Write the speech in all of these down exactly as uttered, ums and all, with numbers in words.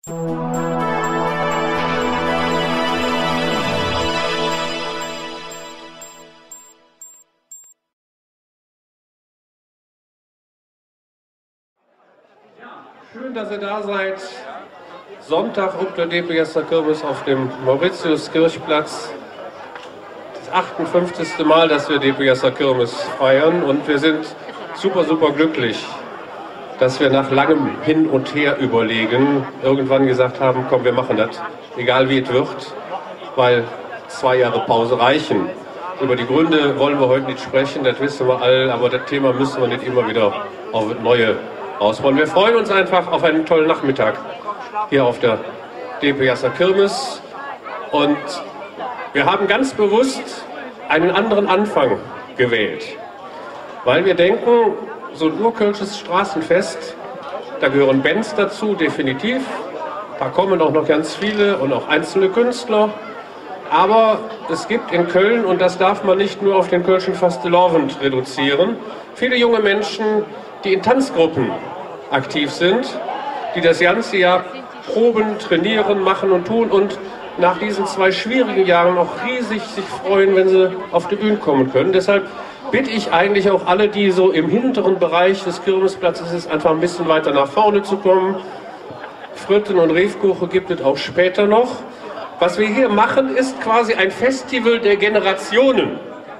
Schön, dass ihr da seid. Sonntag auf der D P J Kirmes auf dem Mauritiuskirchplatz. Das achtundfünfzigste Mal, dass wir D P J Kirmes feiern, und wir sind super, super glücklich, dass wir nach langem Hin und Her überlegen irgendwann gesagt haben, komm, wir machen das, egal wie es wird, weil zwei Jahre Pause reichen. Über die Gründe wollen wir heute nicht sprechen, das wissen wir alle, aber das Thema müssen wir nicht immer wieder auf neue ausbauen. Wir freuen uns einfach auf einen tollen Nachmittag hier auf der D P J Kirmes, und wir haben ganz bewusst einen anderen Anfang gewählt, weil wir denken, so ein urkölsches Straßenfest, da gehören Bands dazu, definitiv, da kommen auch noch ganz viele und auch einzelne Künstler, aber es gibt in Köln, und das darf man nicht nur auf den Kölschen Fastelovend reduzieren, viele junge Menschen, die in Tanzgruppen aktiv sind, die das ganze Jahr proben, trainieren, machen und tun und nach diesen zwei schwierigen Jahren auch riesig sich freuen, wenn sie auf die Bühne kommen können. Deshalb bitte ich eigentlich auch alle, die so im hinteren Bereich des Kirmesplatzes ist, einfach ein bisschen weiter nach vorne zu kommen. Fritten und Refkuchen gibt es auch später noch. Was wir hier machen, ist quasi ein Festival der Generationen.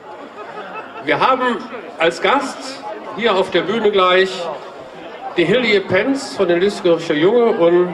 Wir haben als Gast hier auf der Bühne gleich die Hilje Penz von den Lüskircher Junge und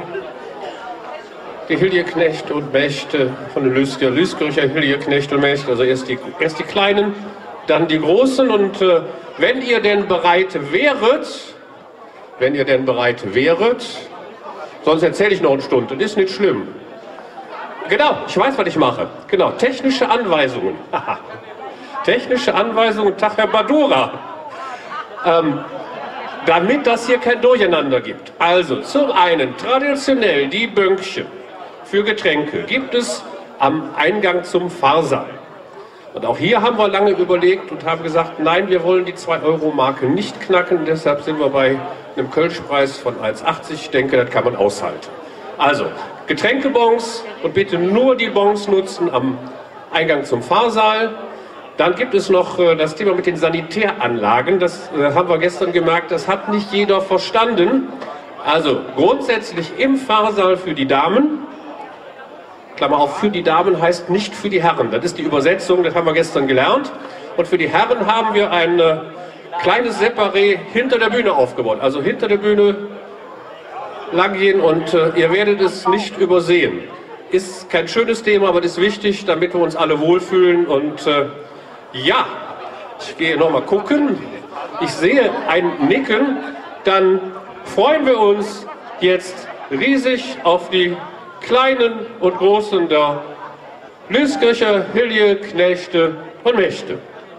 die Hilje Knecht und Mächte von den Lüskircher, Lüskircher Hilje Knecht und Mächte. Also erst die, erst die Kleinen, dann die Großen. Und äh, wenn ihr denn bereit wäret, wenn ihr denn bereit wäret, sonst erzähle ich noch eine Stunde, das ist nicht schlimm. Genau, ich weiß, was ich mache. Genau, technische Anweisungen. Technische Anweisungen, Tag Herr Badura. Ähm, damit das hier kein Durcheinander gibt. Also, zum einen, traditionell die Bönkchen für Getränke gibt es am Eingang zum Pfarrsaal. Und auch hier haben wir lange überlegt und haben gesagt, nein, wir wollen die zwei Euro Marke nicht knacken, deshalb sind wir bei einem Kölschpreis von eins achtzig. Ich denke, das kann man aushalten. Also, Getränkebons, und bitte nur die Bons nutzen am Eingang zum Pfarrsaal. Dann gibt es noch äh, das Thema mit den Sanitäranlagen. Das äh, haben wir gestern gemerkt, das hat nicht jeder verstanden. Also grundsätzlich im Pfarrsaal für die Damen. Klammer auf, für die Damen heißt nicht für die Herren. Das ist die Übersetzung, das haben wir gestern gelernt. Und für die Herren haben wir ein äh, kleines Separé hinter der Bühne aufgebaut. Also hinter der Bühne lang gehen, und äh, ihr werdet es nicht übersehen. Ist kein schönes Thema, aber das ist wichtig, damit wir uns alle wohlfühlen. Und äh, ja, ich gehe nochmal gucken. Ich sehe ein Nicken. Dann freuen wir uns jetzt riesig auf die Kleinen und Großen der Lüskircher Hilje, Knechte und Mächte.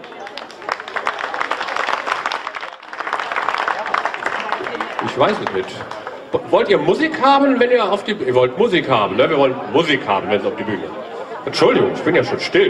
Ich weiß es nicht. Wollt ihr Musik haben, wenn ihr auf die Bühne... Ihr wollt Musik haben, ne? Wir wollen Musik haben, wenn es auf die Bühne... Entschuldigung, ich bin ja schon still.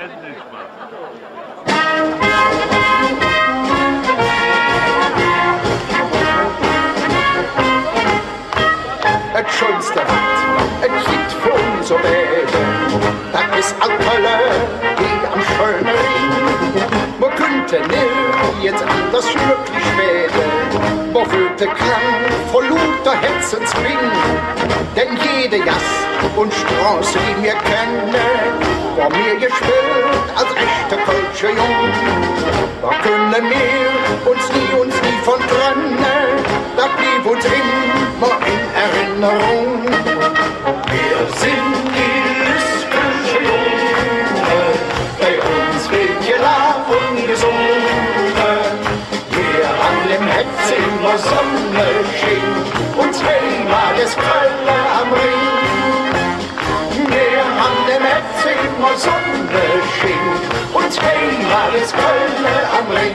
Et schönste Wort, et Lied für uns so beide, das ist Alkolle, die am schönen Ring. Wo könnte nie jetzt anders glücklich werden, wo würde Klang vor lauter Herzensring, denn jede Jass und Straße, die wir kennen, war mir gespielt als echte Kölsche Jung. Da können wir uns nie, uns nie von trennen, da blieb uns immer in Erinnerung. Wir sind die Lüskircher Junge, bei uns wird gelacht und gesungen. Wir an dem Herz immer Sonne schien, und zweimal das Kölle am Ring. Wir an dem Herz immer Sonne schien, und zweimal das Kölle am Ring.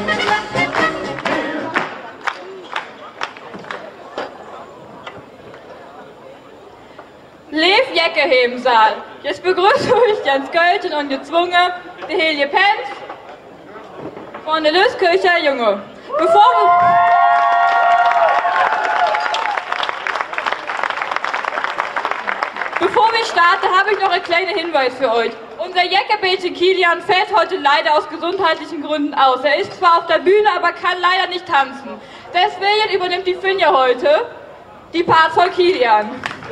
Lev Jecke im Saal. Jetzt begrüße ich ganz Kölschen und gezwungen die Hilje Penz von der Lüskircher Junge. Bevor wir starten, habe ich noch einen kleinen Hinweis für euch. Unser Jäckerbädchen Kilian fällt heute leider aus gesundheitlichen Gründen aus. Er ist zwar auf der Bühne, aber kann leider nicht tanzen. Deswegen übernimmt die Finja heute die Part von Kilian.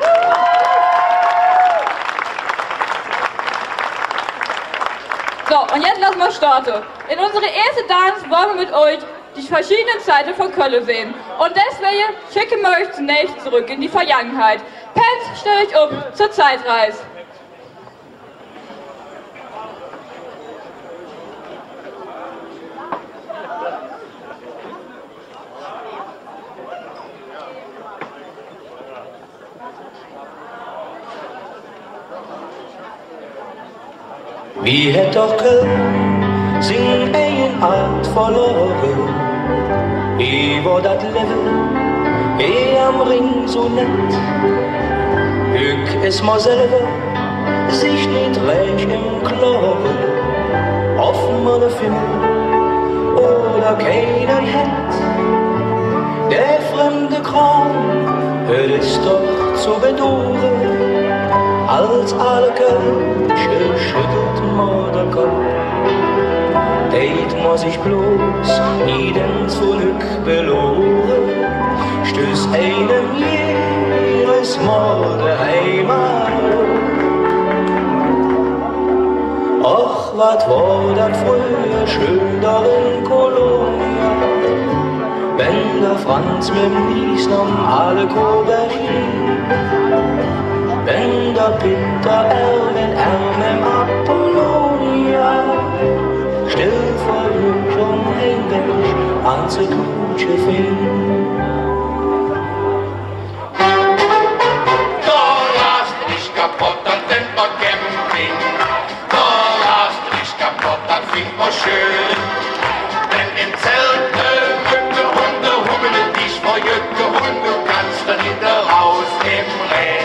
So, und jetzt lassen wir starten. In unsere erste Dance wollen wir mit euch die verschiedenen Seiten von Köln sehen. Und deswegen schicken wir euch zunächst zurück in die Vergangenheit. Pets, stell euch um zur Zeitreise. Wie het toch Köln zijn eigen art verloren. Wie wordt dat leven, hij am ring zo net. Ik is maar selber, sich niet recht im Klaren. Offen man de Fimmel, oder keinen het. Der fremde Kram, het is doch zu bedauern. Als alle Kölsche schüttelt man den Kopf. Deit muss ich bloß nie den zurück beloren. Stöß einem jedes Mal der Heimat. Och, wat war dat früher schön da in Kolonia. Wenn der Franz mit dem Nies noch alle Koberchen. Wenn der Peter Erwin Erwin Apollonia still vor Lüch um ein Mensch an zu Kutsche fing. Da lasst dich kaputt, dann sind wir Camping. Da lasst dich kaputt, dann finden wir schön. Denn im Zelt Mücke, Hunde, Hummel, dich vor Jücke, Hunde, kannst du nicht raus im Reh.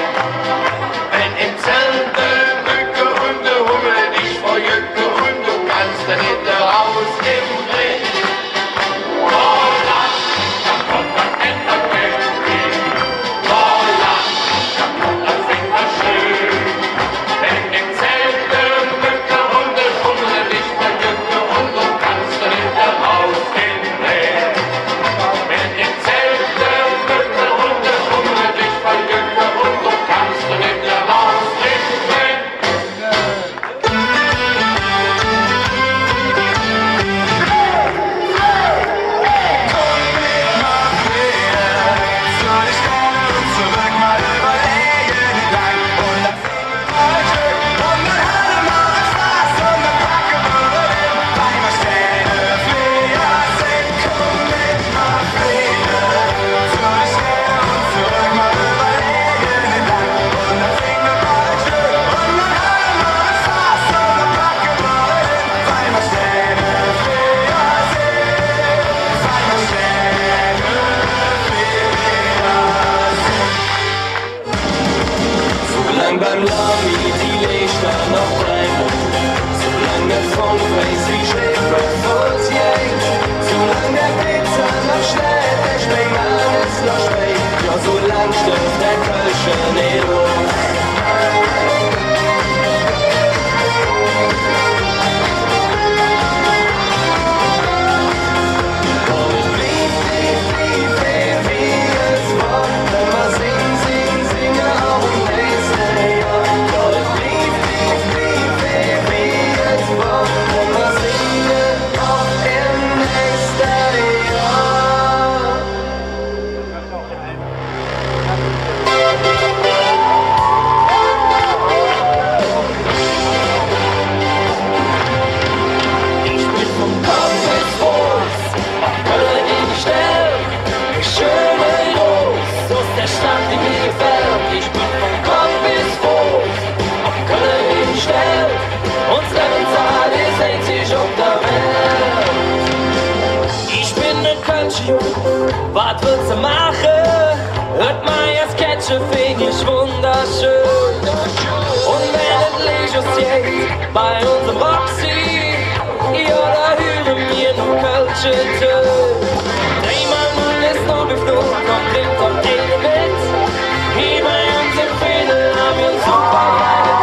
Was willst du machen? Hört mal, jetzt Ketchup find ich wunderschön. Und wenn es Legios jetzt bei unserem Roxy, ja, da hören wir noch Kölsche Töne. Dreh mal nun ist nur geflogen, komm, bringt doch jede mit. Hier bei uns im Fädel haben wir uns super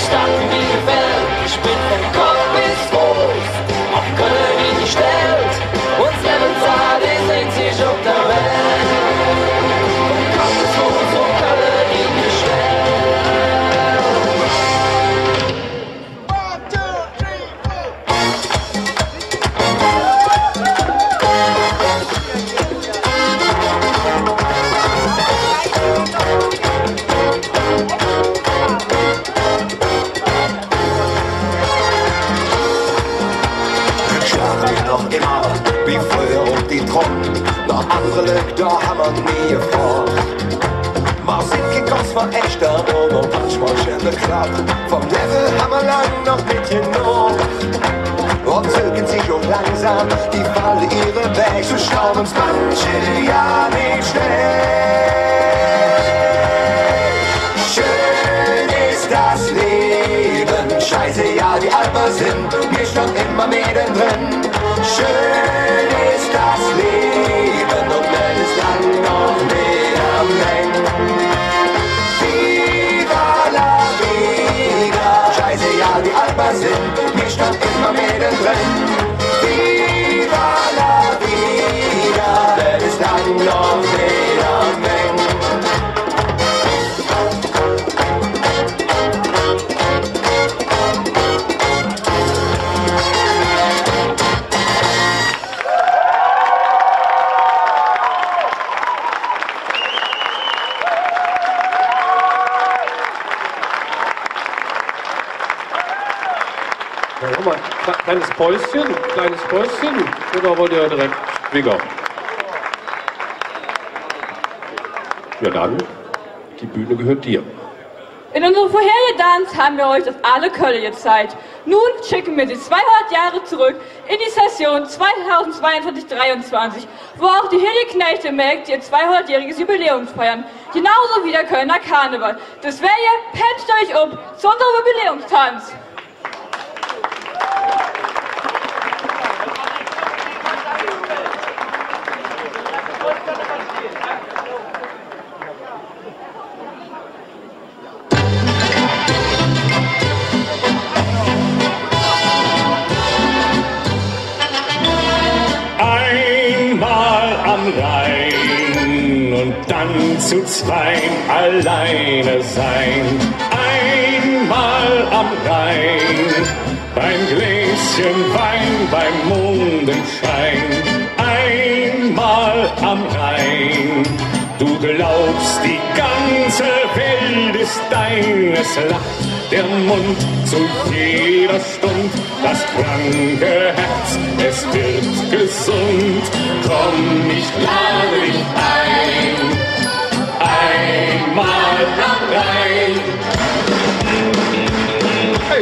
Stadt, die mir gefällt. Ich bin von Kopf bis Fuß auf Köln eingestellt. Und Leben zahlt, ist einzig auf der Welt. Von Kopf bis Fuß auf Köln eingestellt. Noch immer wie früher um die Drum, noch andere Leute, da haben wir nie gefragt. Wir sind gekocht von echter und manchmal schon beklappt. Vom Level haben wir lang noch nicht genug. Und zögern sich auch langsam, die Falle ihre Weg. So schauen uns manche ja nicht schnell. Schön ist das Leben, scheiße, ja, die Alpen sind mir schon immer mittendrin. Schön ist das Leben und wenn es dann noch mehr mengt. Viva la vida, scheiße, ja, die Alpen sind mir schon immer mittendrin. Viva la vida, wenn es dann noch mehr mengt. Ja, guck mal, kleines Päuschen, kleines Päuschen, oder wollt ihr direkt Wigger? Ja dann, die Bühne gehört dir. In unserem vorherigen Tanz haben wir euch das alle Köln gezeigt. Nun schicken wir sie zweihundert Jahre zurück in die Session zweitausendzweiundzwanzig dreiundzwanzig, wo auch die Hilde Mägd ihr zweihundertjähriges Jubiläum feiern. Genauso wie der Kölner Karneval. Das wäre ihr, pennt euch um zu unserem Jubiläumstanz. Rhein und dann zu zweien alleine sein. Einmal am Rhein, beim Gläschen Wein, beim Mondenschein. Einmal am Rhein, du glaubst, die ganze Welt ist deines, lacht der Mund zu jeder Stund, das kranke Herz, es wird gesund. Komm, ich lade dich ein, einmal am Rhein. Hey.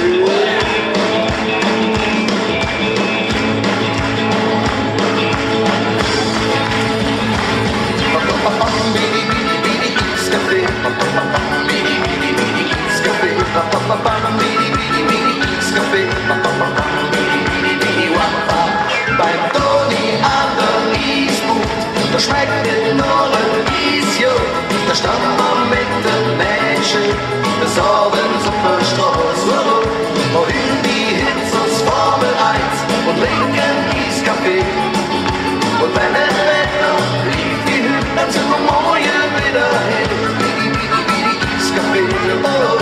Beim Toni an der Riesbucht, da schmeckt nicht nur ein Riesjo, da stand man mit den Menschen, des Abends auf der Straße, und in die Hitze uns Formel eins und trinken Eiscafé. Und wenn das Wetter lief wie Hütten, dann sind wir morgen wieder hin. Eiscafé, oh,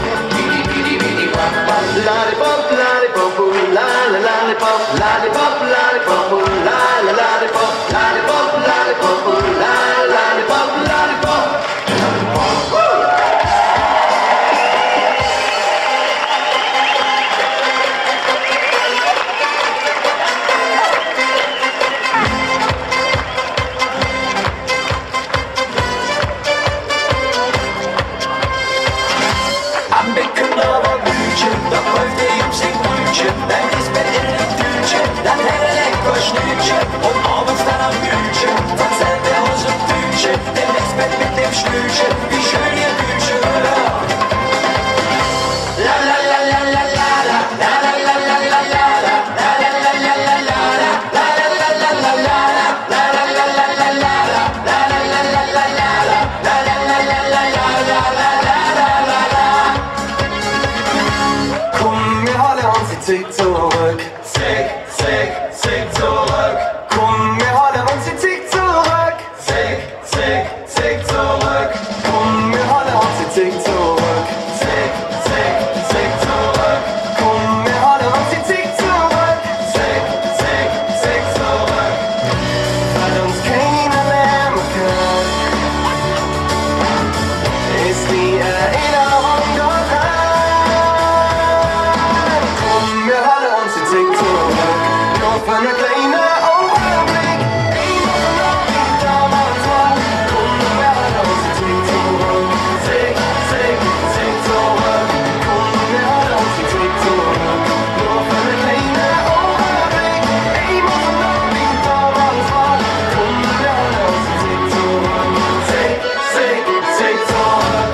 Lollipop, lollipop, ooh, la la lollipop, lollipop, lollipop, ooh, la la lollipop, lollipop, lollipop, ooh, la lollipop, lollipop, lollipop, woo! Am Becken aber Blütchen, da läuft der Jungs in Brütchen, dann ist Bett in den Tütchen, dann hält er lecker Schnütchen und abends dann am Blütchen, dann sind wir Zig zurück. Zig, Zig, Zig zurück. Komm, wir holen uns die Zig zurück. Zig, Zig, Zig zurück. Komm, wir holen uns die Zig zurück. Zig, Zig, Zig zurück. Komm, wir holen uns die Zig zurück. Zig, Zig, Zig zurück. Weil uns keiner mehr kann, ist die Erinnerung dort an. Komm, wir holen uns die Zig zurück. Nur für eine kleine Augenblick. Immer noch wie damals war. Komm, wir holen uns die Zig zurück. Zig, Zig, Zig zurück. Komm, wir holen uns die Zig zurück. Nur für eine kleine Augenblick. Immer noch wie damals war. Komm, wir holen uns die Zig zurück. Zig, Zig, Zig zurück.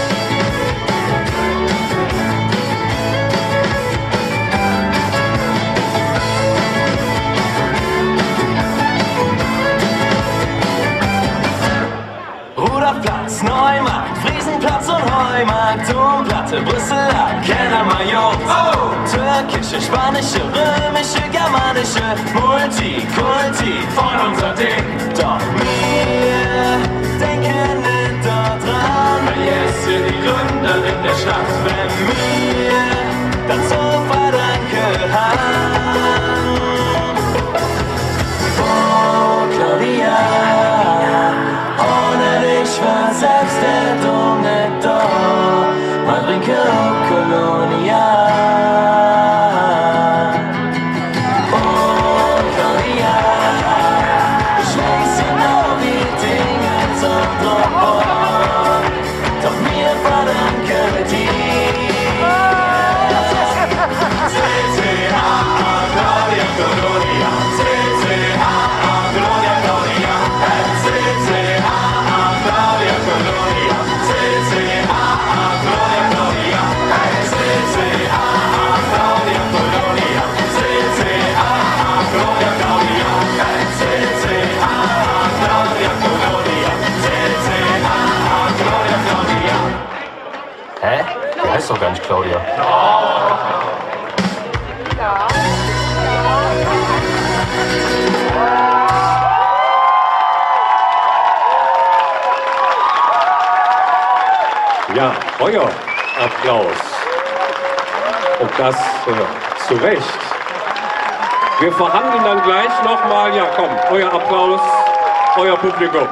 Ruderplatz, Neumarkt, Friesenplatz und Heumarkt, Domplatte, Brüssel, Keller, Major, oh! Türkische, spanische, römische, germanische, Multikulti, voll unser Ding. Doch wir denken nicht dort dran. Vergesst ihr die Gründerin der Stadt, wenn wir dazu Verdanke haben. Oh, Claudia, ohne dich war selbst der Dom nicht da. Madrinke Kolonia. Oh, Claudia, schlägst genau wie Dinge zum Drum. Doch mir verdanken dir. C C H A Claudia Colonia. C C H A Claudia Colonia. C C H A Claudia Colonia. C C H A Claudia Colonia. C C H A Claudia Colonia. C C H A Claudia Colonia. C C H A Claudia Colonia. C C H A Claudia Colonia. Hä? Der heißt doch gar nicht Claudia. Ja, euer Applaus. Und das äh, zu Recht. Wir verhandeln dann gleich nochmal. Ja, komm, euer Applaus, euer Publikum.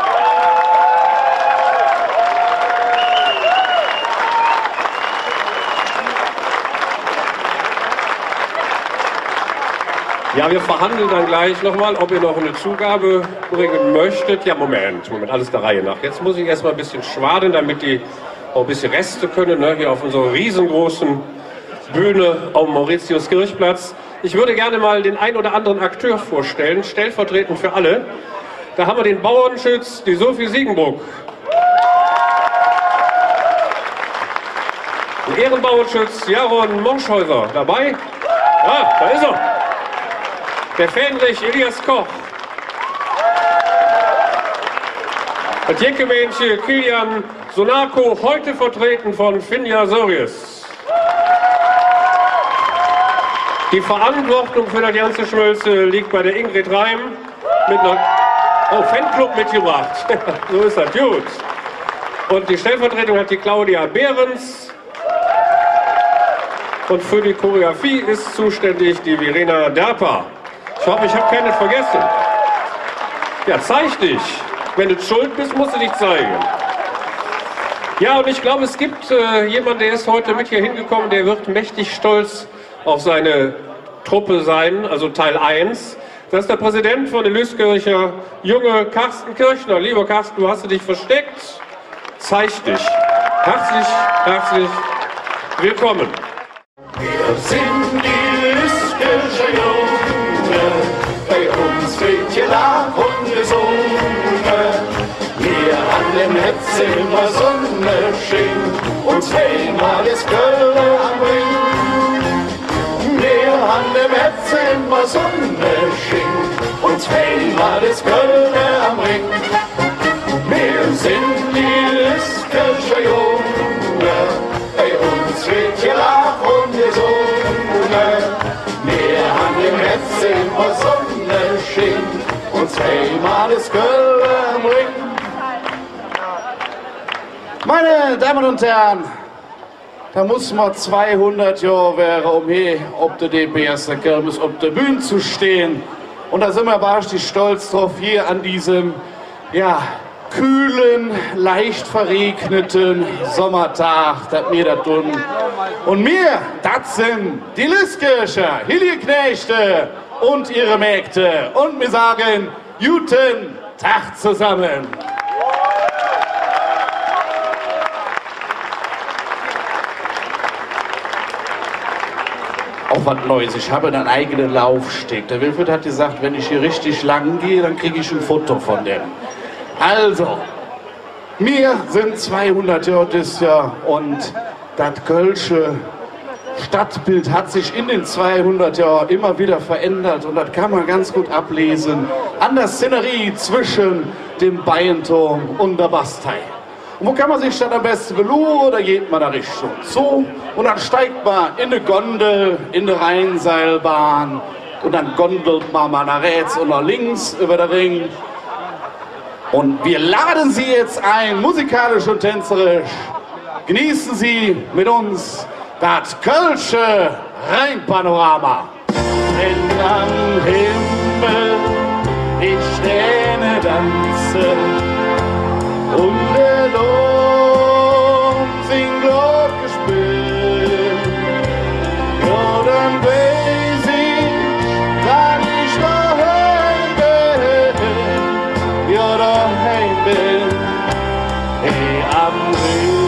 Ja, wir verhandeln dann gleich nochmal, ob ihr noch eine Zugabe bringen möchtet. Ja, Moment, Moment, alles der Reihe nach. Jetzt muss ich erstmal ein bisschen schwaden, damit die auch ein bisschen Reste können, ne, hier auf unserer riesengroßen Bühne am Mauritiuskirchplatz. Ich würde gerne mal den ein oder anderen Akteur vorstellen, stellvertretend für alle. Da haben wir den Bauernschütz, die Sophie Siegenbruck. Den Ehrenbauernschütz Jaron Monschhäuser dabei. Ah, da ist er. Der Fähnrich Elias Koch. Das Jeckemännchen Kilian Sonako, heute vertreten von Finja Sories. Die Verantwortung für das ganze Schmölze liegt bei der Ingrid Reim mit einer oh, Fanclub mitgebracht. So ist das, gut. Und die Stellvertretung hat die Claudia Behrens. Und für die Choreografie ist zuständig die Verena Derper. Ich hoffe, ich habe keinen vergessen. Ja, zeig dich. Wenn du schuld bist, musst du dich zeigen. Ja, und ich glaube, es gibt äh, jemanden, der ist heute mit hier hingekommen, der wird mächtig stolz auf seine Truppe sein, also Teil eins. Das ist der Präsident von der Lüskircher, junge Carsten Kirchner. Lieber Carsten, du hast dich versteckt. Zeig dich. Herzlich, herzlich willkommen. Wir sind die Lüskircher Jungen, bei uns fehlt gelacht und gesungen. Wir an dem Netz immer Sonne schien, uns einmal das Kölner am Ring. Wir an dem Netz immer Sonne schien, uns einmal das Kölner am Ring. Wir sind die Lüskircher Jungen, bei uns fehlt gelacht und gesungen. wie man das Köln bringt. Meine Damen und Herren, da muss man zweihundert Jahre wäre, um hier ob der D B S der Kirmes auf der Bühne zu stehen. Und da sind wir wahrscheinlich stolz drauf, hier an diesem, ja, kühlen, leicht verregneten Sommertag, das mir da tun. Und mir, das sind die Lüskircher, Hilliknechte und ihre Mägde. Und wir sagen, guten Tag zusammen. Auch was Neues. Ich habe einen eigenen Laufsteg. Der Wilfried hat gesagt, wenn ich hier richtig lang gehe, dann kriege ich ein Foto von dem. Also, wir sind zweihundert Jahre dieses Jahr und das Kölsche Stadtbild hat sich in den zweihundert Jahren immer wieder verändert und das kann man ganz gut ablesen an der Szenerie zwischen dem Bayenturm und der Bastei. Und wo kann man sich dann am besten belohnen? Da geht man da Richtung Zoo und dann steigt man in eine Gondel, in eine Rheinseilbahn und dann gondelt man mal nach rechts und nach links über den Ring. Und wir laden Sie jetzt ein, musikalisch und tänzerisch. Genießen Sie mit uns das Kölsche Rheinpanorama. Denn am Himmel die Sterne tanzen und der Dom singt Glockenspiel. Ja, dann weiß ich, dass ich daheim bin. Ja, daheim bin, hey, am Ring.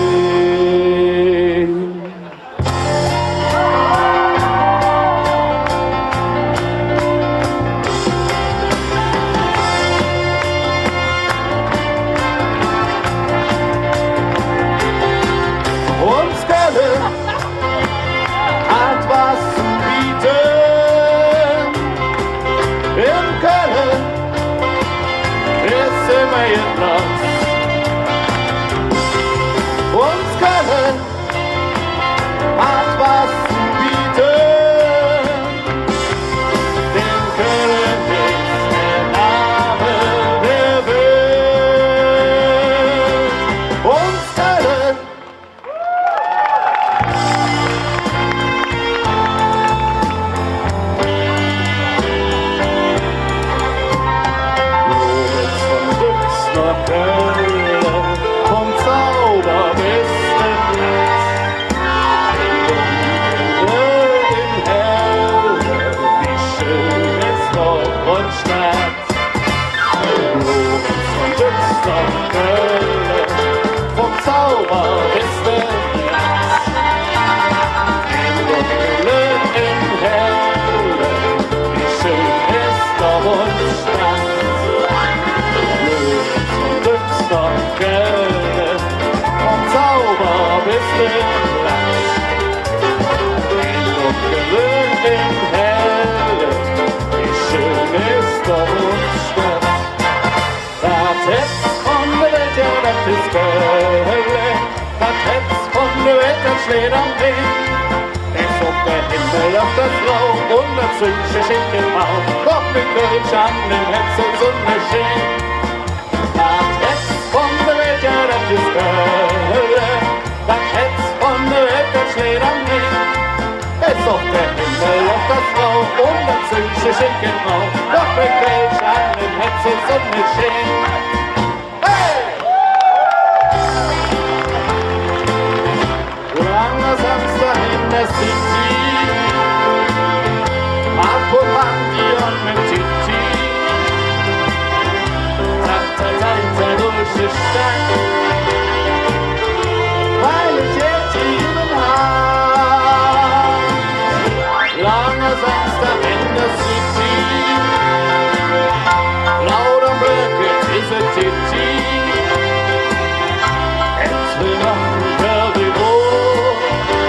Auf der Frau und der Zünsche schicken auf, doch mit Kölsch an den Hetz und Sonne schien. Das Hetz von der Welt, ja, das ist Kölle, das Hetz von der Welt, das steht am Ring. Es doch der Himmel auf der Frau und der Zünsche schicken auf, doch mit Kölsch an den Hetz und Sonne schien. Hey! Langer Samstag in der City, Marco Mandion mit Titi, Tata-Tata durch die Stadt, weil ich jetzt jeden Haar. Langer Samstag in der City, lauter Blöcke, diese Titi, jetzt will noch ein Currywurst,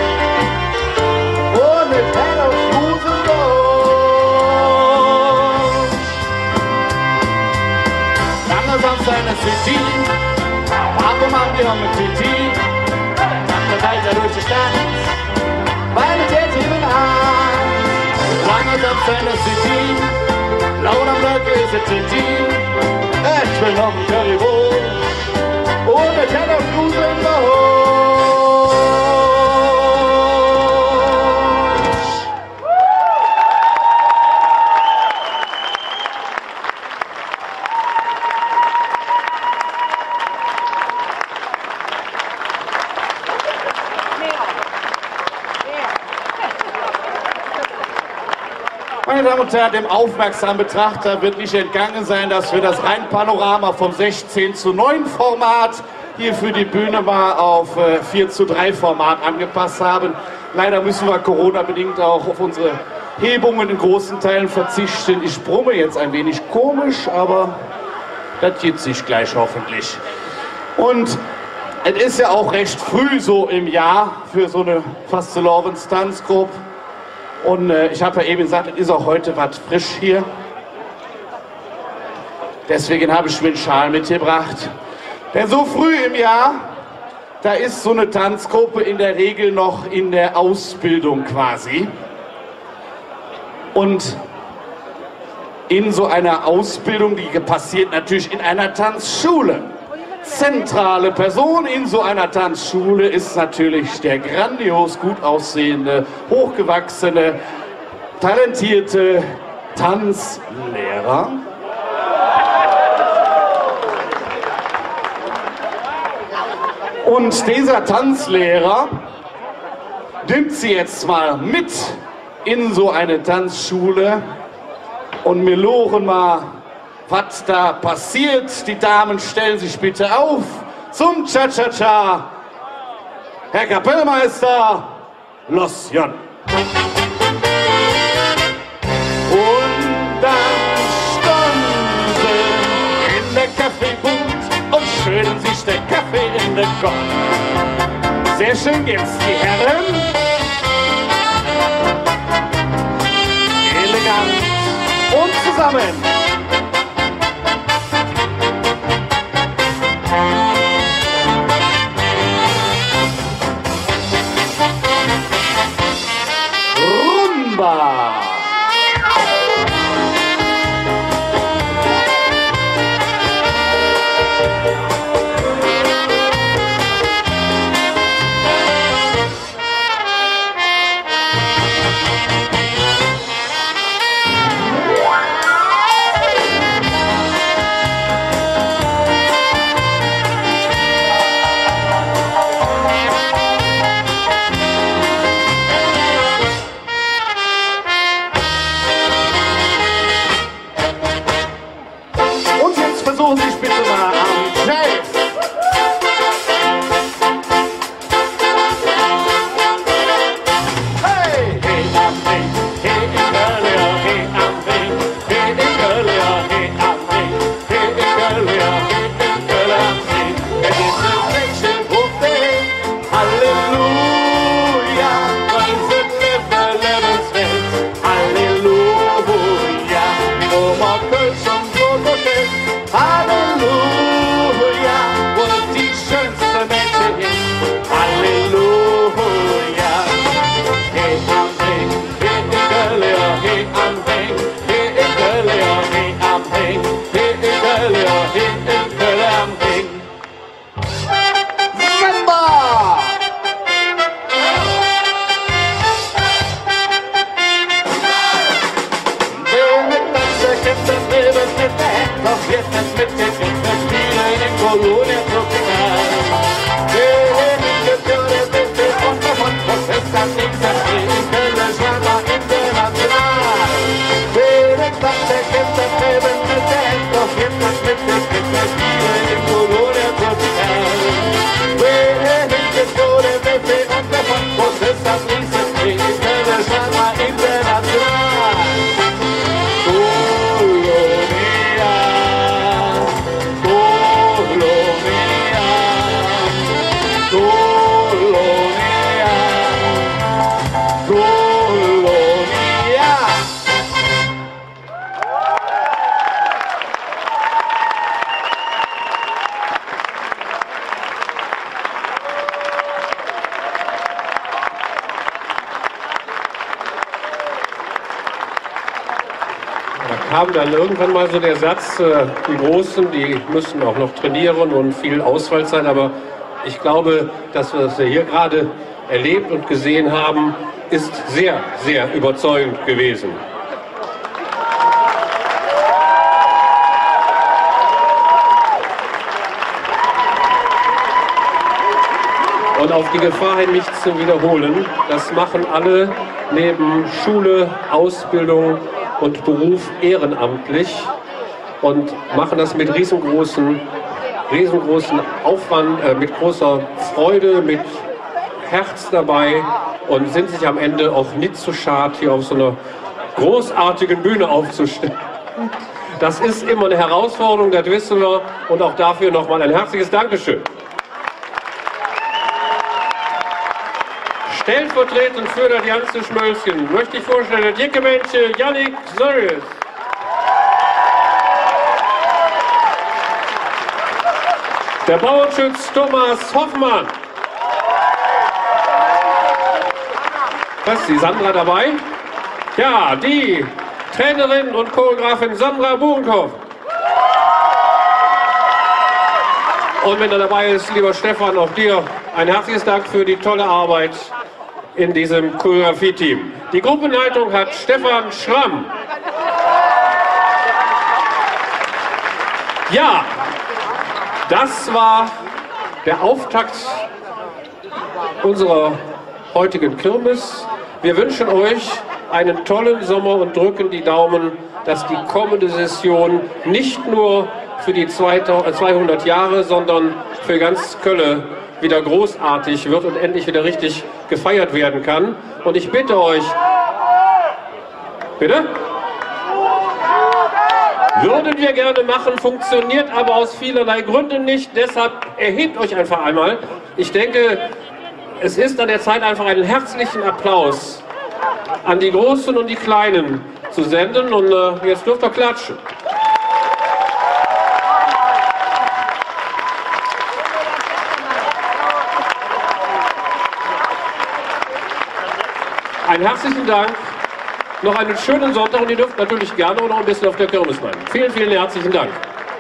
und mit Hello Schmusen seine City, Marco Mandion mit Titi, Tante weiter durch die Stadt, weil ich jetzt eben an. Lange auf seine City, lauter is it a team? Ich will noch ein Currywurst und ich hätte noch Blut in der Hose. Meine Damen und Herren, dem aufmerksamen Betrachter wird nicht entgangen sein, dass wir das Rheinpanorama vom sechzehn zu neun Format hier für die Bühne mal auf vier zu drei Format angepasst haben. Leider müssen wir Corona-bedingt auch auf unsere Hebungen in großen Teilen verzichten. Ich brumme jetzt ein wenig komisch, aber das geht sich gleich hoffentlich. Und es ist ja auch recht früh so im Jahr für so eine Fastelovens-Tanzgruppe. Und äh, ich habe ja eben gesagt, es ist auch heute was frisch hier. Deswegen habe ich mir einen Schal mitgebracht. Denn so früh im Jahr, da ist so eine Tanzgruppe in der Regel noch in der Ausbildung quasi. Und in so einer Ausbildung, die passiert natürlich in einer Tanzschule. Zentrale Person in so einer Tanzschule ist natürlich der grandios gut aussehende, hochgewachsene, talentierte Tanzlehrer. Und dieser Tanzlehrer nimmt sie jetzt mal mit in so eine Tanzschule und wir lochen mal, was da passiert. Die Damen stellen sich bitte auf zum Cha-Cha-Cha. Herr Kapellmeister, los Jon. Und dann standen sie in der Kaffeebooth und schütten sich der Kaffee in den Kopf. Sehr schön, jetzt die Herren. Elegant und zusammen. Rumba! kam dann irgendwann mal so der Satz, äh, die Großen, die müssen auch noch trainieren und viel Ausfallzeit, aber ich glaube, dass wir das hier gerade erlebt und gesehen haben, ist sehr, sehr überzeugend gewesen. Und auf die Gefahr hin, mich zu wiederholen, das machen alle neben Schule, Ausbildung und Beruf ehrenamtlich und machen das mit riesengroßen, riesengroßen Aufwand, äh, mit großer Freude, mit Herz dabei und sind sich am Ende auch nicht zu schade, hier auf so einer großartigen Bühne aufzustellen. Das ist immer eine Herausforderung, das wissen wir, und auch dafür nochmal ein herzliches Dankeschön. Stellvertretend für das ganze Schmölzchen möchte ich vorstellen, der dicke Mensch Yannick Söres. Der Bauernschütz Thomas Hoffmann. Was ist die Sandra dabei? Ja, die Trainerin und Choreografin Sandra Burenkopf. Und wenn er dabei ist, lieber Stefan, auch dir ein herzliches Dank für die tolle Arbeit in diesem Choreografie-Team. Die Gruppenleitung hat Stefan Schramm. Ja, das war der Auftakt unserer heutigen Kirmes. Wir wünschen euch einen tollen Sommer und drücken die Daumen, dass die kommende Session nicht nur für die zweihundert Jahre, sondern für ganz Kölle wieder großartig wird und endlich wieder richtig gefeiert werden kann. Und ich bitte euch, bitte? Würden wir gerne machen, funktioniert aber aus vielerlei Gründen nicht. Deshalb erhebt euch einfach einmal. Ich denke, es ist an der Zeit, einfach einen herzlichen Applaus an die Großen und die Kleinen zu senden. Und äh, jetzt dürft ihr klatschen. Einen herzlichen Dank, noch einen schönen Sonntag und ihr dürft natürlich gerne noch ein bisschen auf der Kirmes bleiben. Vielen, vielen herzlichen Dank.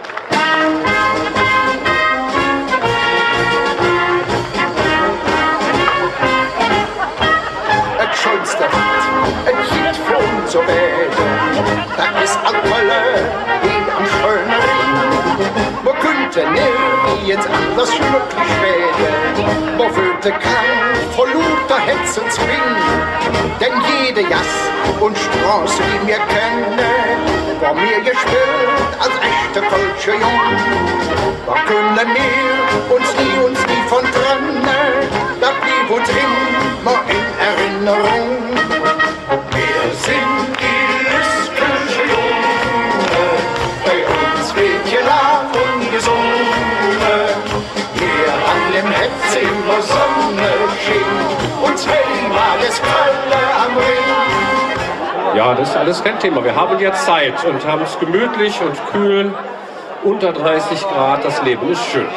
Et schönste Wort, et Kind von so beiden, das ist alle, die am schönen Ring. Wo könnte nirgends anders glücklich werden, wo würde kein vor lauter Hetzenzwing, denn jede Jass und Straße, die wir kennen, war mir gespielt als echte Kölsche Jung. Da können wir uns nie, uns nie von trennen, da blieb uns immer in Erinnerung. Wir sind die Lüskelsche Junge, bei uns wird gelacht und gesungen. Wir an dem Hetz immer Sonne schien und zweimal das Kölle am Ring. Ja, das ist alles kein Thema. Wir haben jetzt Zeit und haben es gemütlich und kühl, unter dreißig Grad. Das Leben ist schön.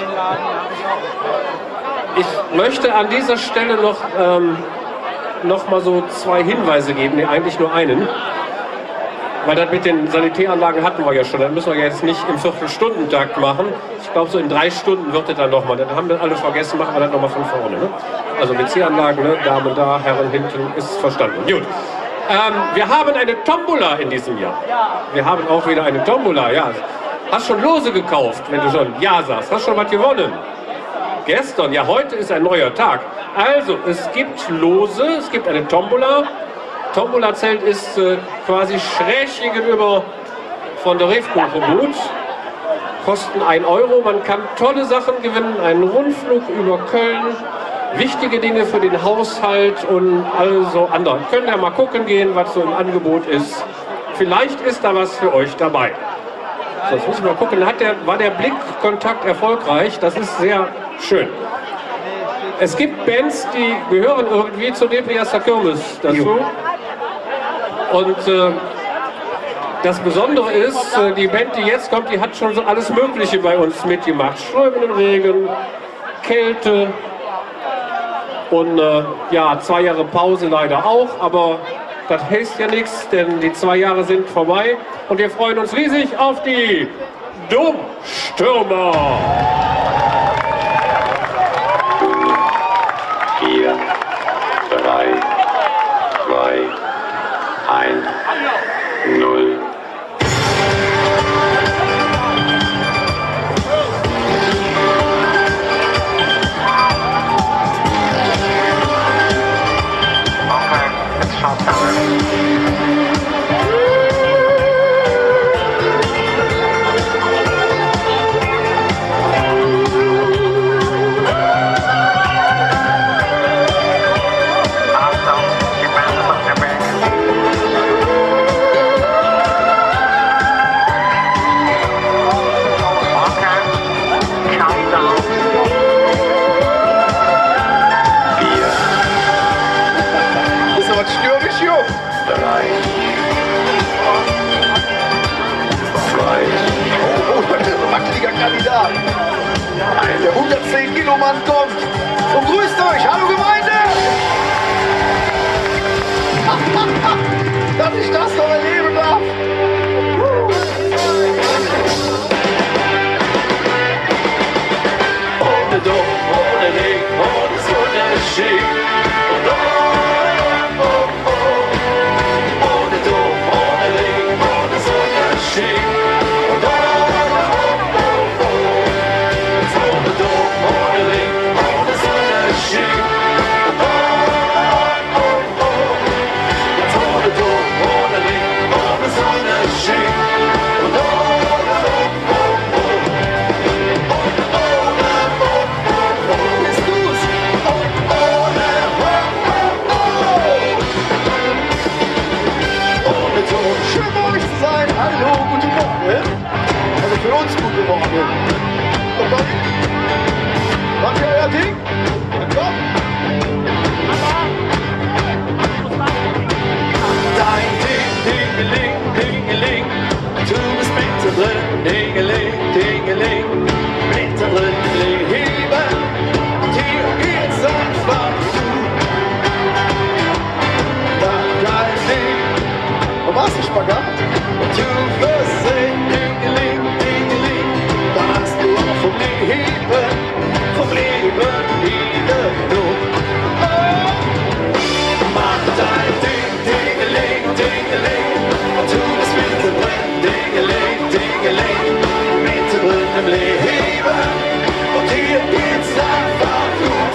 Ich möchte an dieser Stelle noch, ähm, noch mal so zwei Hinweise geben, nee, eigentlich nur einen. Weil das mit den Sanitäranlagen hatten wir ja schon. Das müssen wir ja jetzt nicht im Viertelstundentakt machen. Ich glaube, so in drei Stunden wird es dann nochmal. Dann haben wir alle vergessen, machen wir das nochmal von vorne. Ne? Also W C-Anlagen, ne? Damen da, Herren hinten, ist verstanden. Gut. Ähm, wir haben eine Tombola in diesem Jahr. Wir haben auch wieder eine Tombola, ja. Hast schon Lose gekauft, wenn du schon Ja sagst. Hast schon was gewonnen? Gestern, ja, heute ist ein neuer Tag. Also, es gibt Lose, es gibt eine Tombola. Tombola-Zelt ist äh, quasi schräg gegenüber von der Refkuchengut. Kosten ein Euro. Man kann tolle Sachen gewinnen. Einen Rundflug über Köln. Wichtige Dinge für den Haushalt und also andere. Könnt ihr mal gucken gehen, was so im Angebot ist. Vielleicht ist da was für euch dabei. So, jetzt muss ich mal gucken. Hat der, war der Blickkontakt erfolgreich? Das ist sehr schön. Es gibt Bands, die gehören irgendwie zur Depriasser Kirmes dazu. Und äh, das Besondere ist, äh, die Band, die jetzt kommt, die hat schon so alles Mögliche bei uns mitgemacht. Strömenden Regen, Kälte und äh, ja, zwei Jahre Pause leider auch, aber Das heißt ja nichts, denn die zwei Jahre sind vorbei und wir freuen uns riesig auf die Domstürmer. vier, drei, zwei, eins, null. Der hundertzehn Kilo Mann kommt und grüßt euch. Hallo Gemeinde! Dass ich das noch erleben darf. Ohne Dom, ohne Weg, ohne Sonnenschick. Oh, oh, oh. Ohne Dom, ohne Weg, ohne Sonnenschick. Für uns gut geworden. Und dann macht ihr euer Ding? Dann komm! Dein Ding, Dingeling, Dingeling, du bist mittendrin, Dingeling, Dingeling, mittendrin im Leben, und hier geht's einfach zu. Dein Ding, wo machst du Spagat? und du wirst sehen, Dingeling, dann hast du auch vom Leben, vom Leben wieder genug. Oh. Mach dein Ding, Dingeling, Dingeling, und du bist mittendrin, Dingeling, Dingeling, mittendrin im Leben, und hier geht's einfach gut.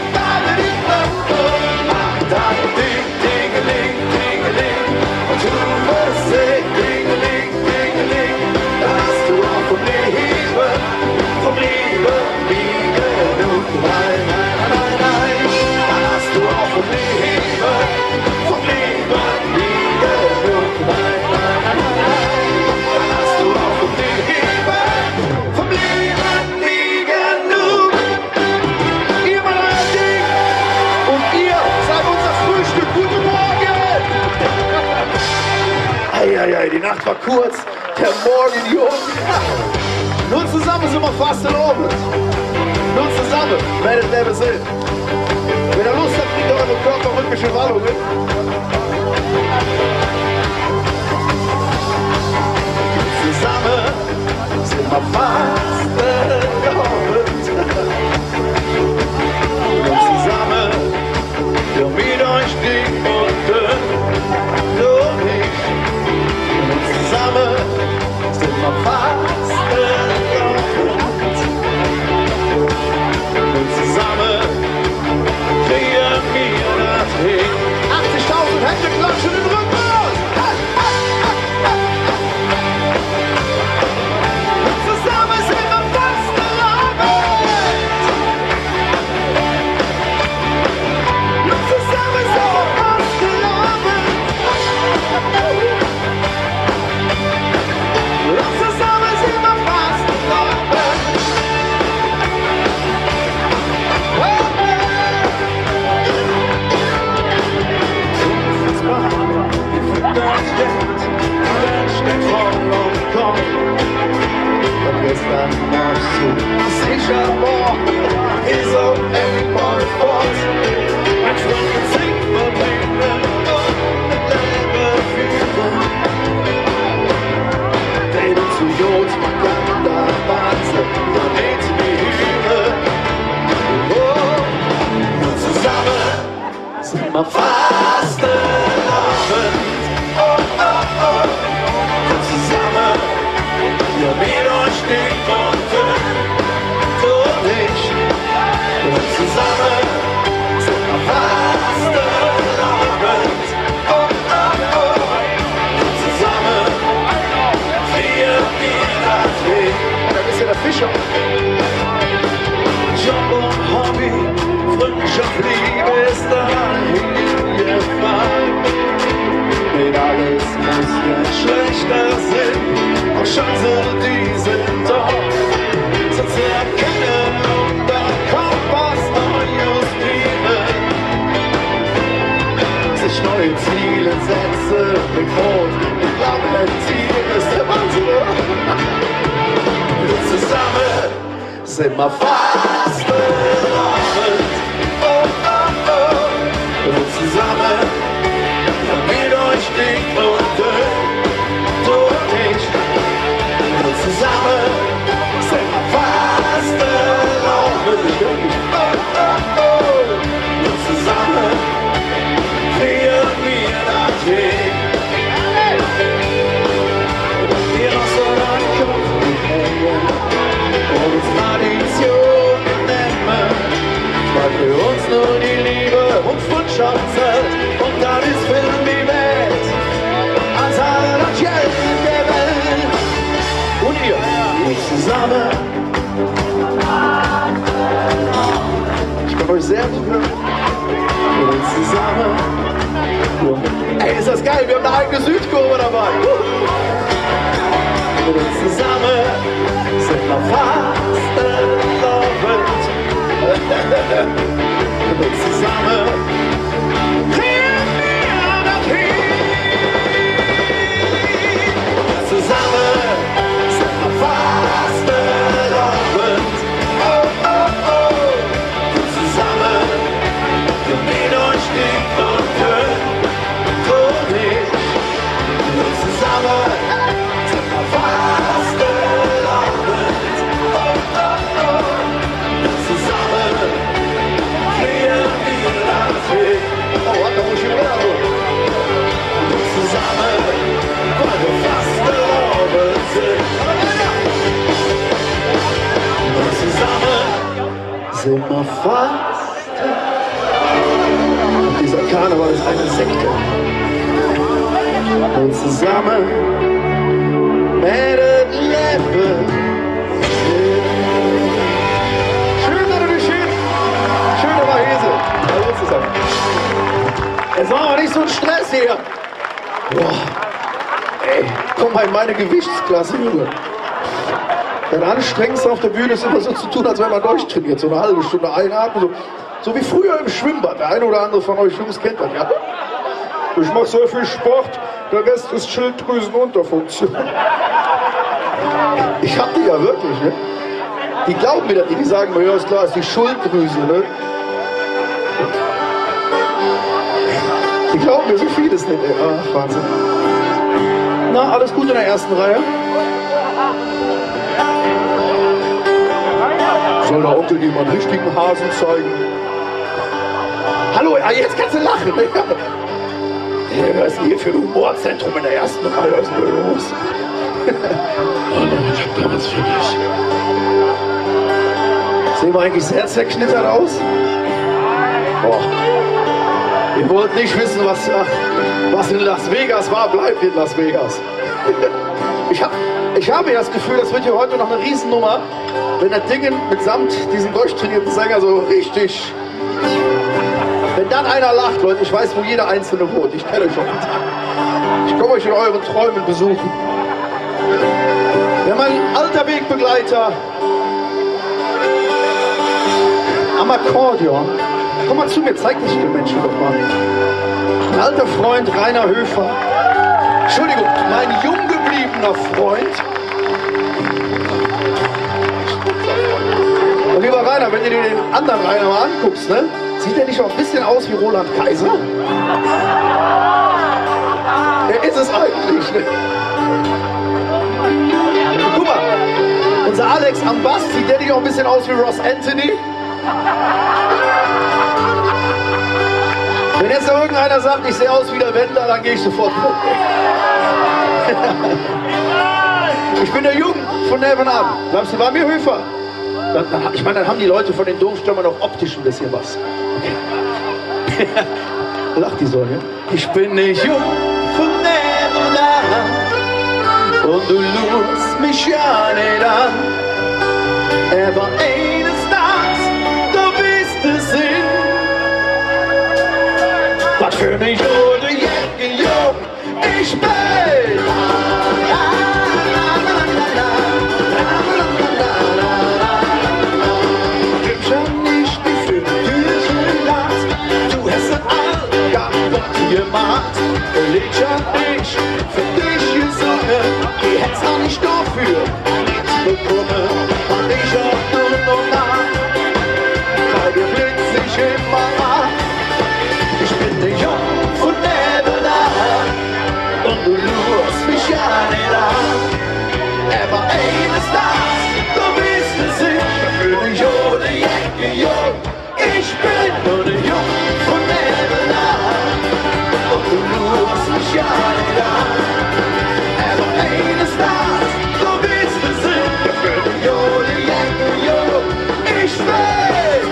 Mach dein Ding, Dingeling, Dingeling, und du wirst sehen, Dingeling, Dingeling, dann hast du auch vom Leben, vom Leben wie genug. Nein, nein, nein, nein, dann hast du auch vom Leben, vom Leben wie genug. Nein, nein, nein, nein, dann hast du auch vom Leben, vom Leben wie genug. Ihr macht euer Ding und ihr seid unser Frühstück. Guten Morgen! Eieiei, die Nacht war kurz, der Morgen jung. Nur zusammen sind wir fast in oben. Nur zusammen werdet ihr besehen. Wenn ihr Lust habt, kriegt ihr eure körperrhythmische Wallungen. Zusammen sind wir fast in oben. Und zusammen, wir mit euch dick und dünn, nur ich. Und zusammen sind wir fast erlaubt. Und zusammen kriegen wir das hin. achtzigtausend Hände klatschen den Rücken aus. Und zusammen sind wir fast erlaubt. Und zusammen sind wir fast erlaubt. Und zusammen sind wir fast erlaubt. Gestern warst du sicher morgen, ist auch everybody fort. Ein Stunde singt man Leben und Fastenabend. Oh, oh, oh. Und zusammen, ja, mit euch dick und dünn, du und ich. Und zusammen sind wir Fastenabend. Oh, oh, oh. Und zusammen frieren wir das Weg. Da ist ja der Fischer. Job und Hobby, Freundschaft, Liebe ist dahin gefallen. Mit alles muss jetzt schlechter sein, auch Chancen, die sind doch so zu erkennen und dann kommt was Neues geben. Sich neue Ziele setzen, mit Brot, mit Lamentieren ist der Wahnsinn. Und zusammen sind wir Fastenabend. Oh, oh, oh. Und zusammen, ja, mit euch dick und dünn, du und ich. Und zusammen sind wir Fastenabend. Oh, oh, oh. Und zusammen frieren wir das Weg. Wir noch so lang hängen und uns Traditionen nennen, weil für uns nur die Liebe und Freundschaft zählt. Und dann ist Film die Welt, als aller Geld der Welt. Und ihr, wir zusammen. Ich kann euch sehr gut hören. Und zusammen. Ey, ist das geil, wir haben eine eigene Südkurve dabei. Und zusammen sind wir Fastenabend. Und zusammen kriegen wir das hin. Zusammen sind wir Fastenabend. Oh, oh, oh. Und zusammen mit euch dick und dünn, du und ich. Und zusammen sind wir Fastenabend. Oh, oh, oh. Und zusammen frieren wir das Weg. Oh, warte, wo ich hier wieder so. Und zusammen, weil wir Fastenabend sind. Und zusammen sind wir Fasten. Dieser Karneval ist eine Sekte. Und zusammen mit dem Leben. Schön, dass du dich schön. Schöne Mahese. Hallo zusammen. Jetzt machen wir nicht so einen Stress hier. Boah. Ey, komm mal in meine Gewichtsklasse, Junge. Das Anstrengendste auf der Bühne ist immer so zu tun, als wenn man durchtrainiert. So eine halbe Stunde einatmen. So, so wie früher im Schwimmbad. Der eine oder andere von euch Jungs kennt das, ja? Ich mache so viel Sport, der Rest ist Schilddrüsenunterfunktion. Ich hab die ja wirklich, ne? Die glauben mir das nicht, die sagen mir, ja ist klar, ist die Schulddrüse, ne? Die glauben mir so vieles nicht, ey. Ach, Wahnsinn. Na, alles gut in der ersten Reihe? Soll der Onkel dir mal einen richtigen Hasen zeigen? Hallo, ah, jetzt kannst du lachen. Ja, was ist denn hier für ein Humorzentrum in der ersten Reihe? Was ist denn los? Hallo, ich hab da was für dich. Sehen wir eigentlich sehr zerknittert aus? Boah. Ihr wollt nicht wissen, was, was in Las Vegas war, bleibt in Las Vegas. Ich, hab, ich habe ja das Gefühl, das wird hier heute noch eine Riesennummer, wenn das Ding mitsamt diesem durchtrainierten Sänger so richtig... Wenn dann einer lacht, Leute, ich weiß, wo jeder Einzelne wohnt. Ich kenne euch schon. Ich komme euch in euren Träumen besuchen. Wir haben einen alter Wegbegleiter am Akkordeon. Komm mal zu mir, zeig dich den Menschen doch mal. Ein alter Freund, Rainer Höfer. Entschuldigung, mein jung gebliebener Freund. Und lieber Rainer, wenn du dir den anderen Rainer mal anguckst, ne? Sieht der nicht auch ein bisschen aus wie Roland Kaiser? Der ist es eigentlich, ne? Guck mal, unser Alex am Bass, sieht der nicht auch ein bisschen aus wie Ross Anthony? Wenn jetzt noch irgendeiner sagt, ich sehe aus wie der Wendler, dann gehe ich sofort hoch. Ich bin der Jung von nebenan. Glaubst du, war mir Höfer? Dann, ich meine, dann haben die Leute von den Domstürmern auch optisch ein bisschen was. Okay. Lacht die Sonne. Ich bin der Jung von nebenan und du lust mich ja nicht an. Aber eines Tages, du bist es hin. Was für eine Jode, Jäcke, Jung, ich bin. Gemacht, leg schon nicht für dich gesungen, die hätt's noch nicht dafür nichts bekommen, und ich hab nur noch nach, weil dir blitz ich immer ab. Ich bin der Jung von nebenan und du lurst mich ja nicht an, aber eines Tages, du bist es sicher für die Jode, Jäcke, Jung, ich bin nur der Jung von nebenan. Du lurst mich ja nicht an, aber eines Tages, du bist es sicher für die Jode, Jäcke, Jung, ich will.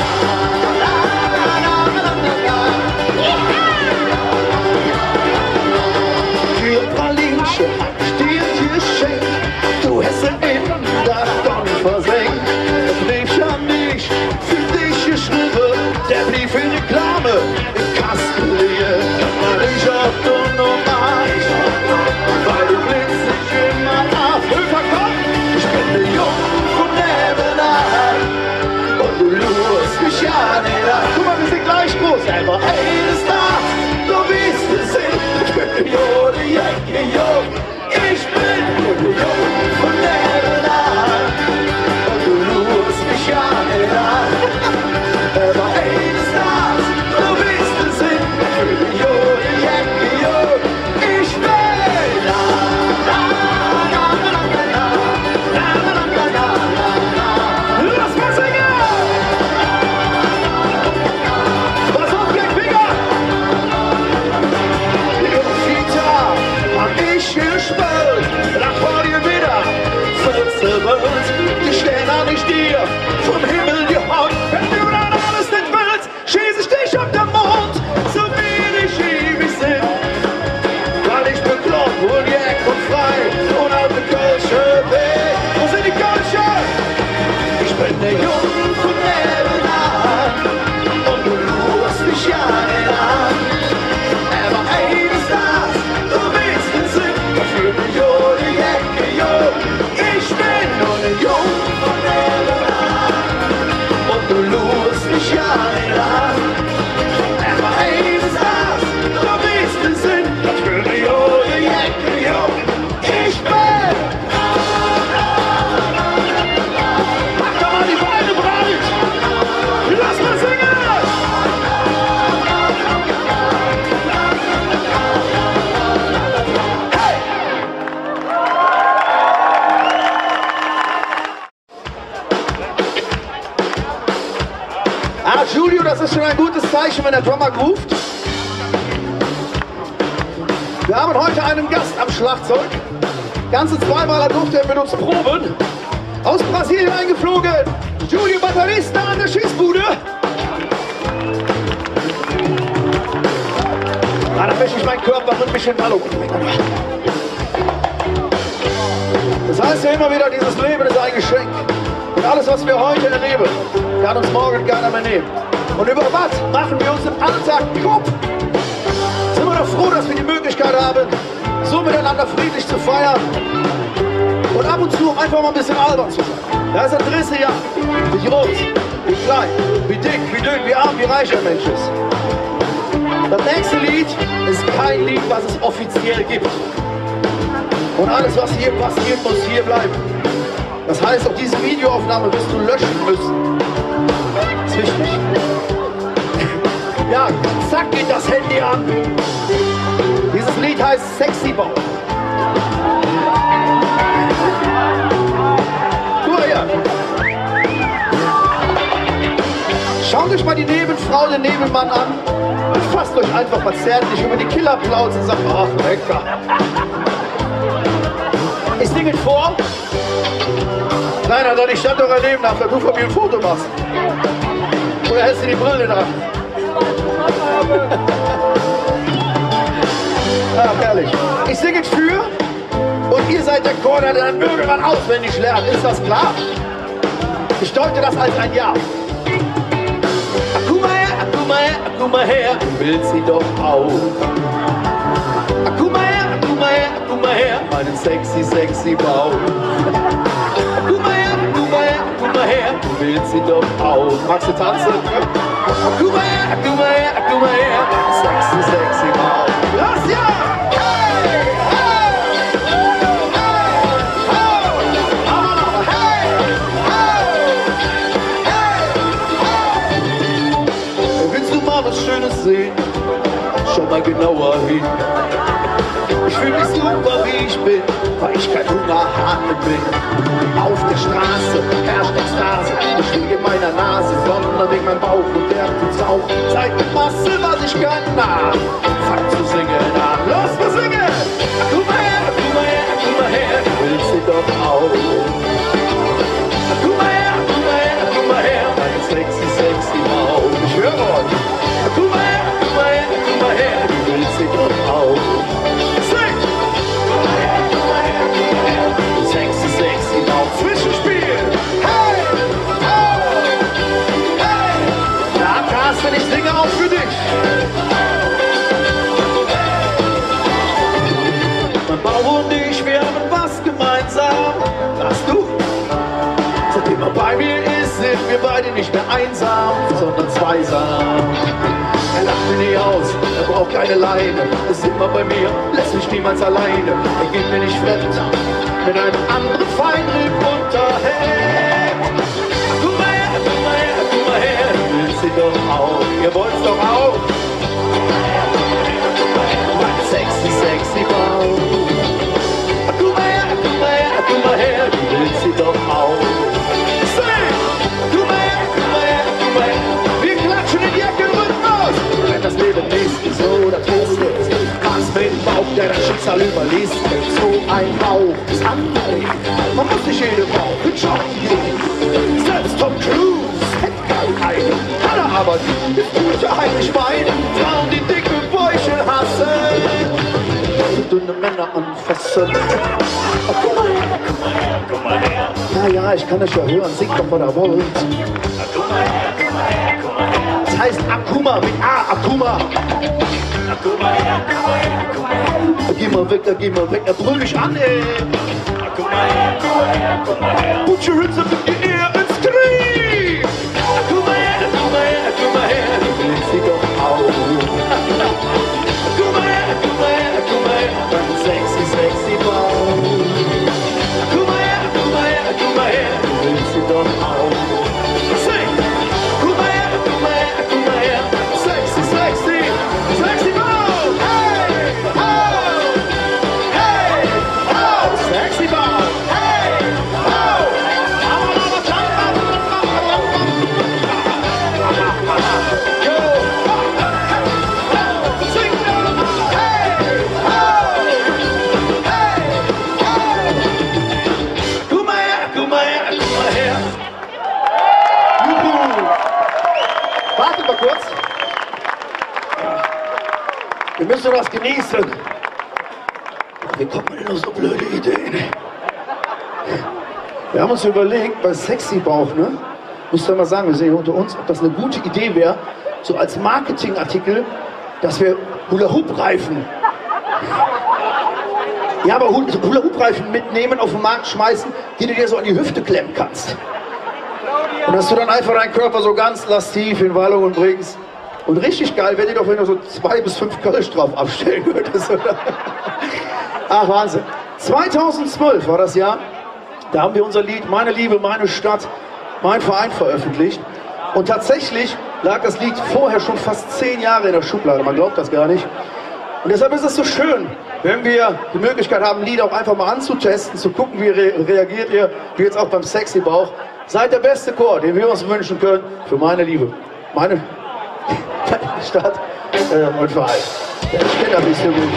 Für Pralinchen hab ich dir geschenkt, du hast ihn in das Don versenkt. Der Brief schon nicht für dich geschrieben, der Brief in Reklame im Kasten liegen. Ich hab nur noch eins, weil du blitzt dich immer auf. Höfer, komm! Ich bin der Jung von nebenan und du lurst mich ja nicht an. Guck mal, wir sind gleich groß, aber eines Tages, du bist es nicht. Ich bin der Jode, Jäcke, Jung, ich bin nur der Jung von nebenan und du lurst mich ja nicht an. Aber eines Tages, du bist es nicht. Ich bin der Jode, Jäcke, Jung, ich will. Lass mal singen! Was auf, Black Finger! Vita hab ich gespielt, nach vor dir wieder vierzehn Welt. Die Sterne an ich dir vom Himmel gehauen. Wenn du dann alles nicht willst, schieß ich dich auf den Mond, so wie ich ewig sind. Weil ich bin Klopp und Jack und frei und auf der Kölsche Weg. Wo sind die Kölsche? Ich bin der Jung von nebenan und du lurst mich ja nicht an. Aber eines Tages, du bist es sicher für die Jode, Jäcke, Jung. Ich bin nur der Jung von nebenan und du lurst mich ja nicht an. Aber eines Tages, du bist es sicher für die Jode, Jäcke, Jung. Ich bin. Mach doch mal die Beine breit. Lass mal singen. Ah, Julio, das ist schon ein gutes Zeichen, wenn der Drummer groovt. Wir haben heute einen Gast am Schlagzeug. Ganze zweimal durfte er mit uns proben. Aus Brasilien eingeflogen. Julio Batterista an der Schießbude. Ah, da möchte ich meinen Körper rhythmisch in Ballung. Das heißt ja immer wieder, dieses Leben ist ein Geschenk. Und alles, was wir heute erleben, kann uns morgen keiner mehr nehmen. Und über was machen wir uns im Alltag Kopf? Sind wir doch froh, dass wir die Möglichkeit haben, so miteinander friedlich zu feiern und ab und zu einfach mal ein bisschen albern zu sein. Da ist Interesse, ja, wie groß, wie klein, wie dick, wie dünn, wie arm, wie reich ein Mensch ist. Das nächste Lied ist kein Lied, was es offiziell gibt. Und alles, was hier passiert, muss hier bleiben. Das heißt, auch diese Videoaufnahme wirst du löschen müssen. Das ist wichtig. Ja, zack, geht das Handy an. Dieses Lied heißt Sexy Bau. Guck mal her. Schaut euch mal die Nebenfrau, den Nebenmann an. und fasst euch einfach mal zärtlich über die Killerplauze und sagt, ach, lecker. Ich singe vor. Nein, Alter, ich stand doch daneben nach, da du von mir ein Foto machst. Oder hältst du die Brille dran? Ach, herrlich. Ich singe für und ihr seid der Chor, der dann irgendwann auswendig lernt. Ist das klar? Ich deute das als ein Ja. Akuma her, Akuma her, Akuma her, du willst sie doch auch. Akuma her, Akuma her, Akuma her, meinen sexy, sexy Bauch. Akuma her, Akuma her, Akuma her, du willst sie doch auch. Magst du tanzen? Akuma her, Akuma her, Akuma her, sexy, sexy Bauch. Los, ja! Schönes sehen, schau mal genauer hin. Ich fühl mich super wie ich bin, weil ich kein Hungerhahn bin. Auf der Straße herrscht Ekstase, nicht wegen meiner Nase, sondern wegen meinem Bauch und der tut's auch. Zeig mir Masse, was ich kann, na, fang zu singen an. Los, wir singen! Komm mal her, komm mal her, komm mal her, du willst sie doch auch. Komm mal her, komm mal her, komm mal her, mein sexy, sexy Bauch. Ich höre euch. Komm mal her, komm mal her, komm mal her, du willst sie doch auch. Sing! Komm mal her, komm mal her, komm mal her, du sexy, sexy Bauch. Zwischenspiel! Hey! Oh! Hey! Ja, Carsten, ich singe auch für dich. Mein Bauch und ich, wir haben was gemeinsam. Hast du? Seitdem er bei mir ist, sind wir beide nicht mehr einsam, sondern zweisam. Er lacht mir nie aus, er braucht keine Leine. Ist immer bei mir, lässt mich niemals alleine. Er geht mir nicht fremd, mit einem anderen Feinripp unterhält. Komm mal her, komm mal her, komm mal her, du willst sie doch auch. Ihr wollt's doch auch. Mein sexy, sexy Bauch. Komm mal her, komm mal her, komm mal her, du willst sie doch auch. Komm mal her, komm mal her, komm mal her. Wir klatschen in die Ecke und rücken aus. Wenn das Leben nicht so oder trist ist, was mit dem Bauch, der das Schicksal überliest. So ein Bauch ist angelegt. Man muss nicht jede Woche joggen gehen. Selbst Tom Cruise hätte keinen eigenen. Kann er aber nicht. Das tut er eigentlich meinen. Frauen, die dicke Bäuche hassen. Dünne Männer anfassen. Oh, guck mal her, guck mal her, guck mal her. Ja, ja, ich kann euch ja hören. Singt doch, was er wollt. Guck mal her, guck mal her, guck mal her. Das heißt Akuma mit A, Akuma. Akuma her, Akuma her, Akuma her. Geh mal weg, da geh mal weg. Er brüll mich an, ey. Akuma her, Akuma her, Akuma her. Put your hands up in the air and scream. Akuma her, Akuma her, Akuma her. Du willst sie doch auch. Akuma her, Akuma her, Akuma her. Dein sexy, sexy Bauch. Akuma her, Akuma her, Akuma her. Du willst sie doch auch. Sing! Akuma her, Akuma her, Akuma her. Sexy, sexy, sexy Bauch. Hey, ho! Hey, ho! Sexy Bauch. Hey, ho! Wartet mal kurz. Wir müssen das genießen. Wie kommt man denn auf so blöde Ideen? Wir haben uns überlegt, bei Sexy Bauch, ne? Müsst ihr mal sagen, wir sehen unter uns, ob das eine gute Idee wäre, so als Marketingartikel, dass wir Hula-Hoop-Reifen. Ja, aber Hula-Hoop-Reifen mitnehmen, auf den Markt schmeißen, die du dir so an die Hüfte klemmen kannst. Und dass du dann einfach deinen Körper so ganz lastiv in Wallungen bringst. Und richtig geil wäre dir doch, wenn du so zwei bis fünf Kölsch drauf abstellen würdest. Ach, Wahnsinn. zweitausendzwölf war das Jahr. Da haben wir unser Lied Meine Liebe, meine Stadt, mein Verein veröffentlicht. Und tatsächlich lag das Lied vorher schon fast zehn Jahre in der Schublade. Man glaubt das gar nicht. Und deshalb ist es so schön, wenn wir die Möglichkeit haben, Lied auch einfach mal anzutesten, zu gucken, wie re reagiert ihr, wie jetzt auch beim Sexy Bauch. Seid der beste Chor, den wir uns wünschen können für meine Liebe, meine Stadt, Ja, und war halt. Der Ständer bist du gut.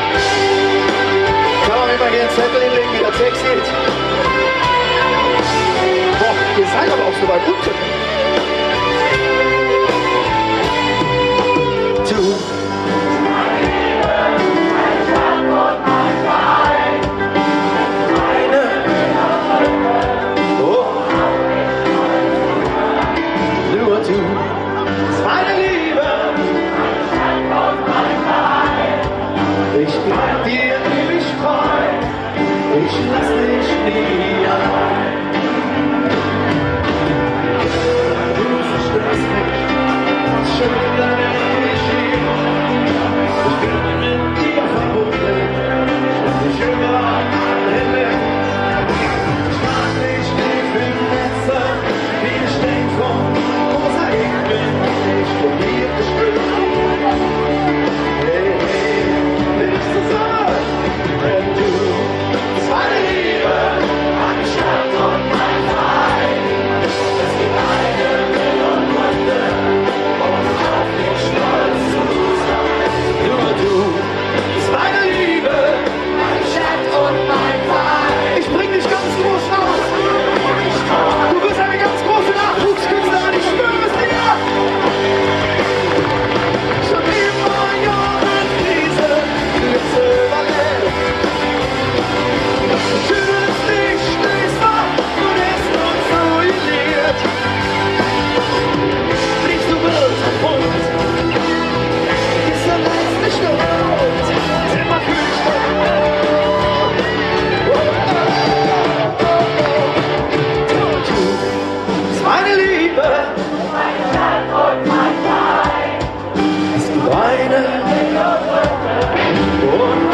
Kann man immer hier einen Zettel hinlegen, wie der Text geht. Boah, ihr seid aber auch so weit unten. Du. Ich bleib dir ewig treu, ich lass dich nie allein. Du verstörst mich, schon lange ich hier. Ich bin mit dir verbunden und ich überall hinweg. Ich mag dich tief im Netze, wie ein Stein vom Mosaik bin ich von dir gespürt. Hey, hey. Wenn du, das war meine Liebe, meine Stadt und mein Verein. Es gibt eine Million Gründe, um auf dich stolz zu sein. Nur du, das war meine Liebe, meine Stadt und mein Verein. Ich bring dich ganz groß raus. Du bist eine ganz große Nachwuchskünstlerin, ich schwöre es dir. Schon immer Jahren Krise. Schönes Licht stehst ab und es noch so isoliert. Liebst du wild und bunt, ist der letzte Stund, immer für dich da. Du bist meine Liebe, meine Stadt und mein Verein. Es gibt eine und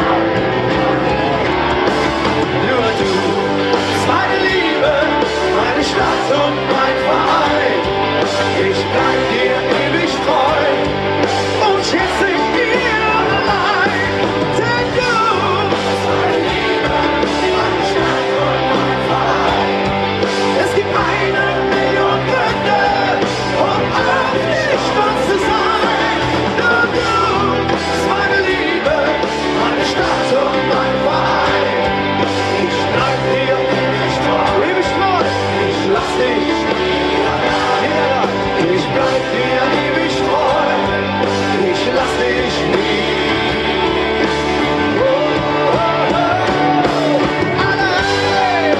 nur du bist meine Liebe, meine Stadt und mein Verein. Ich bleib dir ewig treu und schätze ich dir allein. Denn du bist meine Liebe, meine Stadt und mein Verein. Es gibt eine Million Gründe, um auf dich stolz zu sein. Nur du bist meine Liebe, meine Stadt und mein Verein. Ich bleib dir ewig treu, ewig treu. Ich lass dich nie allein. Ich bleib dir ewig treu. Ich lass dich nie allein.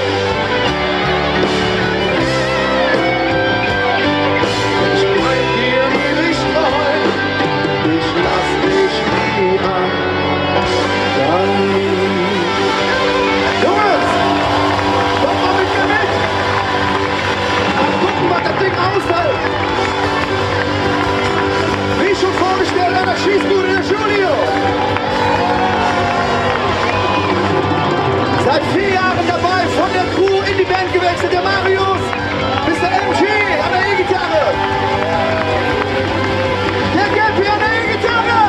Ich bleib dir ewig treu. Ich lass dich nie allein. Jungs, kommt mal mit mir mit. Mal gucken, was das Ding aushält. Wie schon vorgestellt an der Schießbude der Julio. Seit vier Jahren dabei, von der Crew in die Band gewechselt, der Marius, bis der M G an der E-Gitarre. Der Gappy an der E-Gitarre.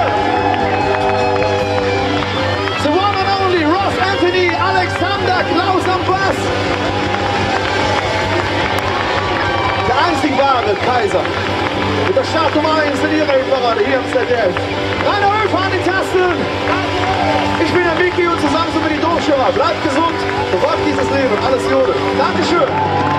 The one and only Ross Anthony, Alexander Klaus am Bass. Der einzig wahre Kaiser. Mit der Start Nummer eins in ihrer Hitparade hier im Z D F. Rainer Höfer an den Tasten. Ich bin der Micky und zusammen sind wir die Domschirmer. Bleibt gesund, verfolgt dieses Leben. Alles Gute. Dankeschön.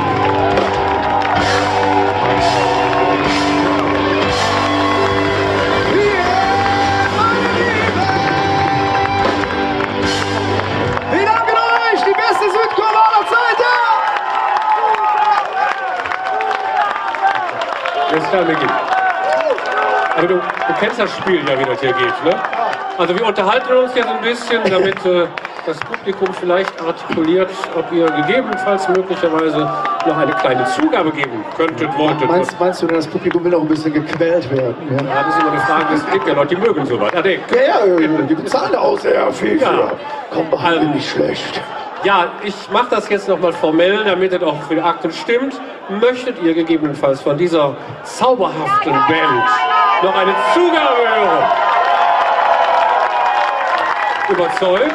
Wir danken euch, die beste Südkurve aller Zeiten! Alles klar, Micky. Aber du, du kennst das Spiel ja, wie das hier geht, ne? Also wir unterhalten uns jetzt ein bisschen, damit äh, das Publikum vielleicht artikuliert, ob ihr gegebenenfalls möglicherweise noch eine kleine Zugabe geben könntet, wolltet. Meinst, meinst du denn, das Publikum will auch ein bisschen gequält werden? Ja, ja, das ist immer eine Frage, es gibt ja Leute, die mögen sowas. Ja, nee. ja, ja, die bezahlen auch sehr viel für. Ja. Komm, behandle mich schlecht. Ja, ich mache das jetzt nochmal formell, damit es auch für die Akten stimmt. Möchtet ihr gegebenenfalls von dieser zauberhaften Band noch eine Zugabe hören? Überzeugt?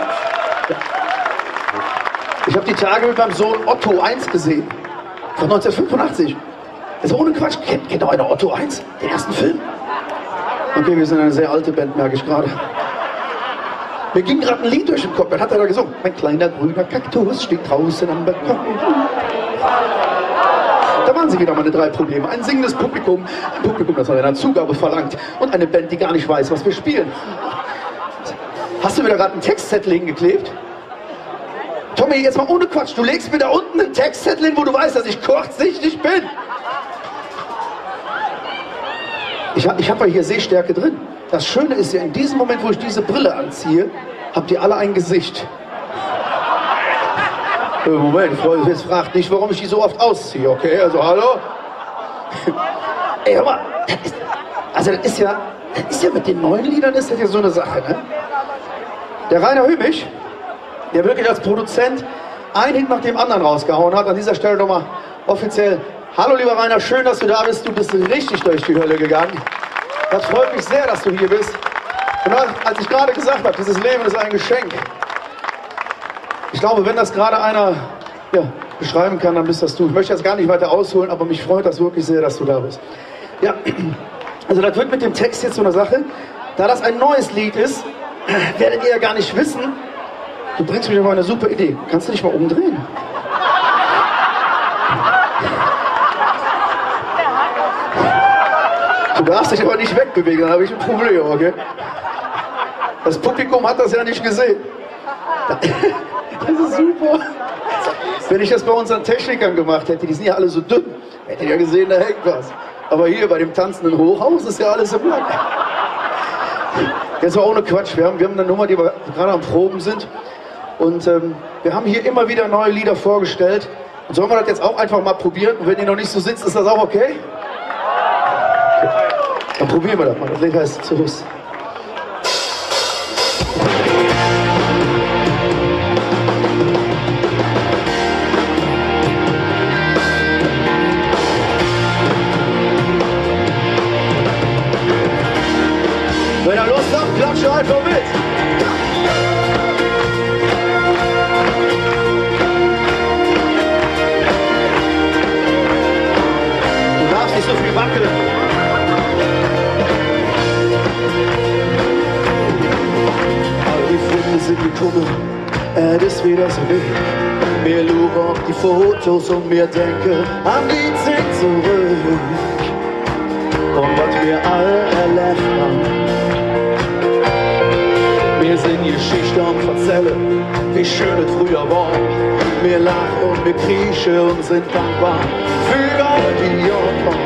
Ich habe die Tage mit meinem Sohn Otto eins gesehen. Von neunzehnhundertfünfundachtzig. Also ohne Quatsch. Kennt, kennt doch einer Otto eins? Den ersten Film? Okay, wir sind eine sehr alte Band, merke ich gerade. Mir ging gerade ein Lied durch den Kopf. Was hat er da gesungen? Mein kleiner grüner Kaktus steht draußen am Balkon. Da waren sie wieder meine drei Probleme. Ein singendes Publikum, ein Publikum, das eine Zugabe verlangt und eine Band, die gar nicht weiß, was wir spielen. Hast du mir da gerade einen Textzettel hingeklebt? Tommy, jetzt mal ohne Quatsch. Du legst mir da unten einen Textzettel hin, wo du weißt, dass ich kurzsichtig bin. Ich, ich habe ja hier Sehstärke drin. Das Schöne ist ja, in diesem Moment, wo ich diese Brille anziehe, habt ihr alle ein Gesicht. Äh, Moment, Freunde, jetzt fragt nicht, warum ich die so oft ausziehe, okay? Also, hallo? Ey, hör mal, das ist, also das ist ja, das ist ja mit den neuen Liedern, ist das ja so eine Sache, ne? Der Rainer Hübig, der wirklich als Produzent ein Hit nach dem anderen rausgehauen hat, an dieser Stelle nochmal offiziell: Hallo lieber Rainer, schön, dass du da bist, du bist richtig durch die Hölle gegangen. Das freut mich sehr, dass du hier bist. Und als ich gerade gesagt habe, dieses Leben ist ein Geschenk. Ich glaube, wenn das gerade einer ja, beschreiben kann, dann bist das du. Ich möchte jetzt gar nicht weiter ausholen, aber mich freut das wirklich sehr, dass du da bist. Ja, also das wird mit dem Text jetzt so eine Sache. Da das ein neues Lied ist, werdet ihr ja gar nicht wissen. Du bringst mich auf eine super Idee. Kannst du dich mal umdrehen? Du darfst dich aber nicht wegbewegen, dann habe ich ein Problem, okay? Das Publikum hat das ja nicht gesehen. Das ist super. Wenn ich das bei unseren Technikern gemacht hätte, die sind ja alle so dünn, hätte ich ja gesehen, da hängt was. Aber hier bei dem tanzenden Hochhaus ist ja alles im Lack. Jetzt mal ohne Quatsch, wir haben, wir haben eine Nummer, die wir gerade am Proben sind. Und ähm, wir haben hier immer wieder neue Lieder vorgestellt. Und sollen wir das jetzt auch einfach mal probieren? Und wenn ihr noch nicht so sitzt, ist das auch okay? Okay. Dann probieren wir das mal. Das Lied heißt Zurück. Wenn ihr Lust habt, klatscht einfach mit. Du darfst nicht so viel wackeln. All die Filme sind gekommen, es ist wieder so weh. Wir schauen auf die Fotos und wir denken an die Zeit zurück. Und was wir alle erlebt haben. Wir sind Geschichte und erzählen, wie schön es früher war. Wir lachen und wir kriechen und sind dankbar für all die Jahre,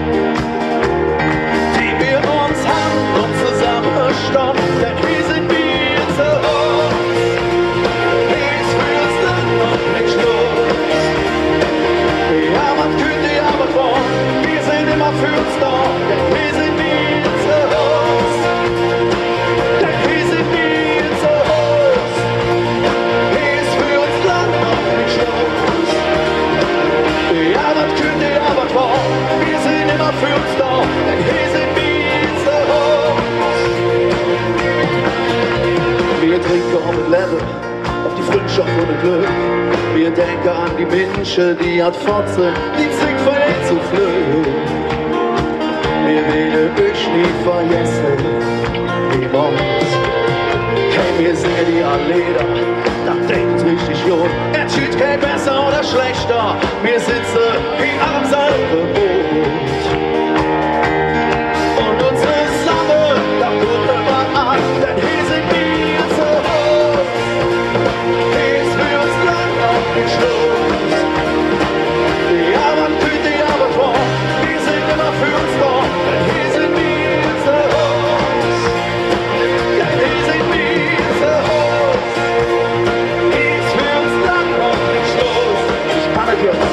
die wir uns haben und zusammenstanden. Denn wir sind wir zu uns, nichts fürs Land und nicht Schluss. Ja, man könnte ja aber vor, wir sind immer für uns da. Denn wir sind wir zu uns, denn wir sind wir zu uns, nichts für uns Land und nicht Schluss. Ja, man könnte ja aber vor, wir sind immer für uns da. Denn wir sind wir zu uns. Wir trinken um das Leben, auf die Freundschaft und das Glück. Wir denken an die Menschen, die hat Fotze, die sich verletzt zu flüchten. Wir werden euch nie vergessen, niemals. Hey, wir singen die Lieder, das denkt richtig jung. Es steht kein besser oder schlechter, wir sitzen wie am selben Boot. Und unsere Sache, da gucken wir an, denn hier sind wir zu uns. Hier ist für uns Land auf den Schluss. Ja, man tut die aber vor, wir sind immer für uns da, denn hier sind wir zu uns. Ja, hier sind wir zu uns. Hier ist für uns Land auf den Schluss. Ich kann es jetzt.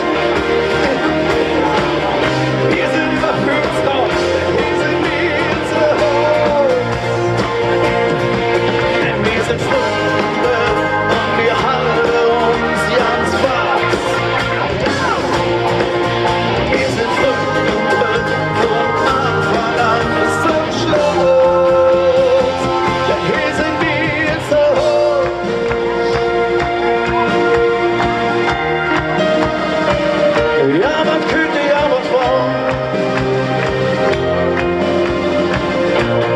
Wir sind immer für uns da, denn hier sind wir zu uns. Denn wir sind Freunde und wir halten uns ganz fast. Wir sind Freunde von Anfang an bis zum Schluss. Denn hier sind wir zu uns. Ja, man könnte ja was vor.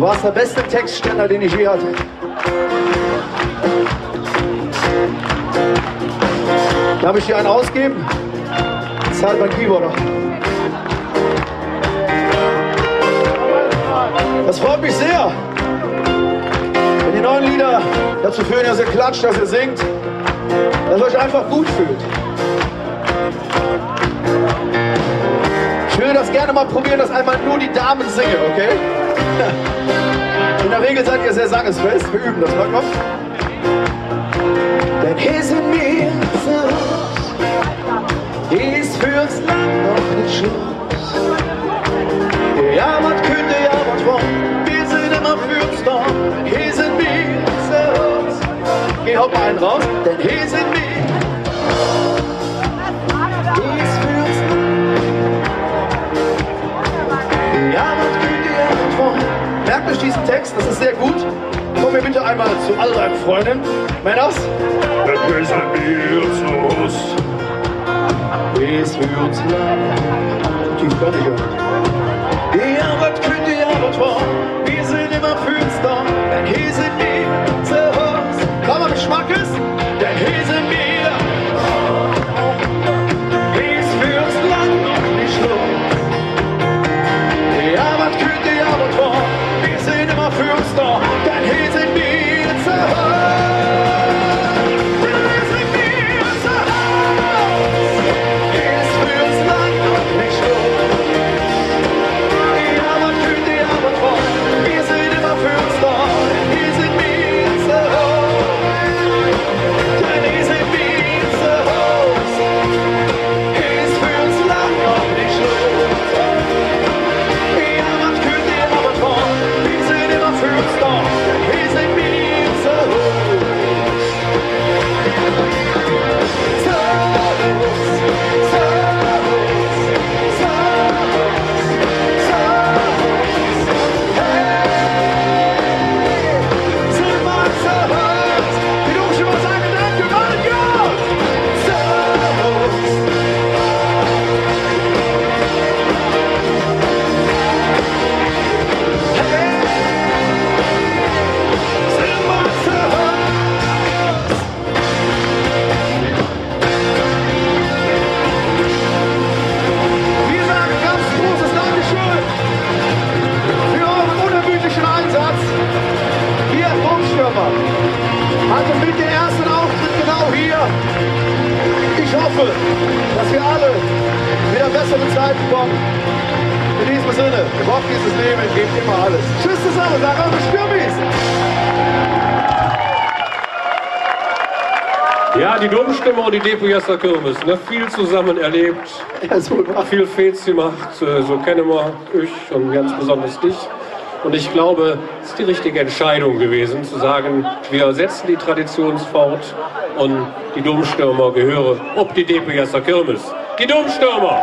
warst der beste Textständer, den ich je hatte. Darf ich dir einen ausgeben? Zahlt mein Keyboarder. Das freut mich sehr. Wenn die neuen Lieder dazu führen, dass ihr klatscht, dass ihr singt, dass ihr euch einfach gut fühlt. Ich würde das gerne mal probieren, dass einmal nur die Damen singen, okay? In der Regel seid ihr sehr sangesfest. Wir üben das mal, komm. Denn hier sind wir so, hier ist fürs Land noch nicht Schluss. Ja, was könnte, ja, was wollen, wir sind immer fürs Dorf. Hier sind wir so, geh hopp mal einen raus, denn hier sind wir. Hier ist fürs Land. Ja, was könnte, ja, was wollen. Merkt euch diesen Text, das ist sehr gut. Komm mir bitte einmal zu all deinen Freunden. Männers? Wir sind wir los. Es für uns lang. Tief gar nicht hören. Ja, was könnt ihr aber tun? Wir sind immer fürs Dorf. Denn hier sind wir zu Hause. Komm mal mit Schmackes. Denn hier sind wir. Es für uns lang noch nicht los. Ja, was könnt ihr aber tun? Wir sind immer fürs Dorf. Denn hier sind wir zu Hause. Also mit dem ersten Auftritt genau hier. Ich hoffe, dass wir alle wieder bessere Zeiten kommen. In diesem Sinne, Rock dieses Leben, gebt immer alles. Tschüss zusammen, sag eure Stürmis. Ja, die Domstimme und die Depojesser Kirmes, ne? Viel zusammen erlebt, ja, super. Viel Fets gemacht, so kennen wir euch und ganz besonders dich. Und ich glaube, es ist die richtige Entscheidung gewesen, zu sagen, wir setzen die Tradition fort und die Domstürmer gehören ob die Depojesser Kirmes. Die Domstürmer!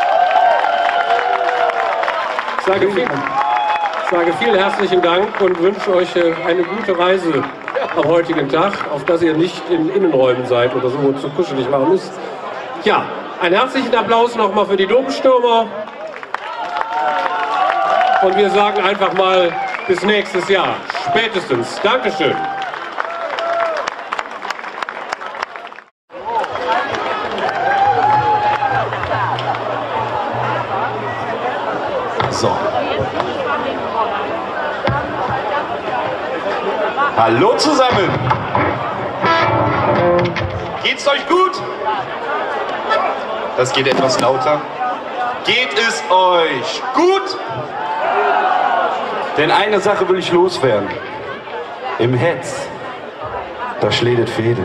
Ich sage, viel, ich sage vielen herzlichen Dank und wünsche euch eine gute Reise am heutigen Tag, auf dass ihr nicht in Innenräumen seid oder so, wo es so kuschelig warm ist. Ja, einen herzlichen Applaus nochmal für die Domstürmer. Und wir sagen einfach mal bis nächstes Jahr. Spätestens. Dankeschön. So. Hallo zusammen. Geht's euch gut? Das geht etwas lauter. Geht es euch gut? Denn eine Sache will ich loswerden. Im Hetz, da schlägt Fehde.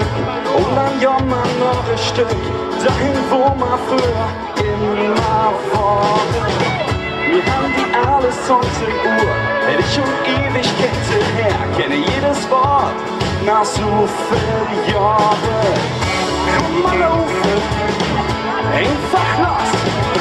Noch ein Stück dahin, wo man früher immer war. neunzehn Uhr hätte ich schon Ewigkeiten her, kenne jedes Wort nach so vielen Jahren. Komm mal laufen, einfach los,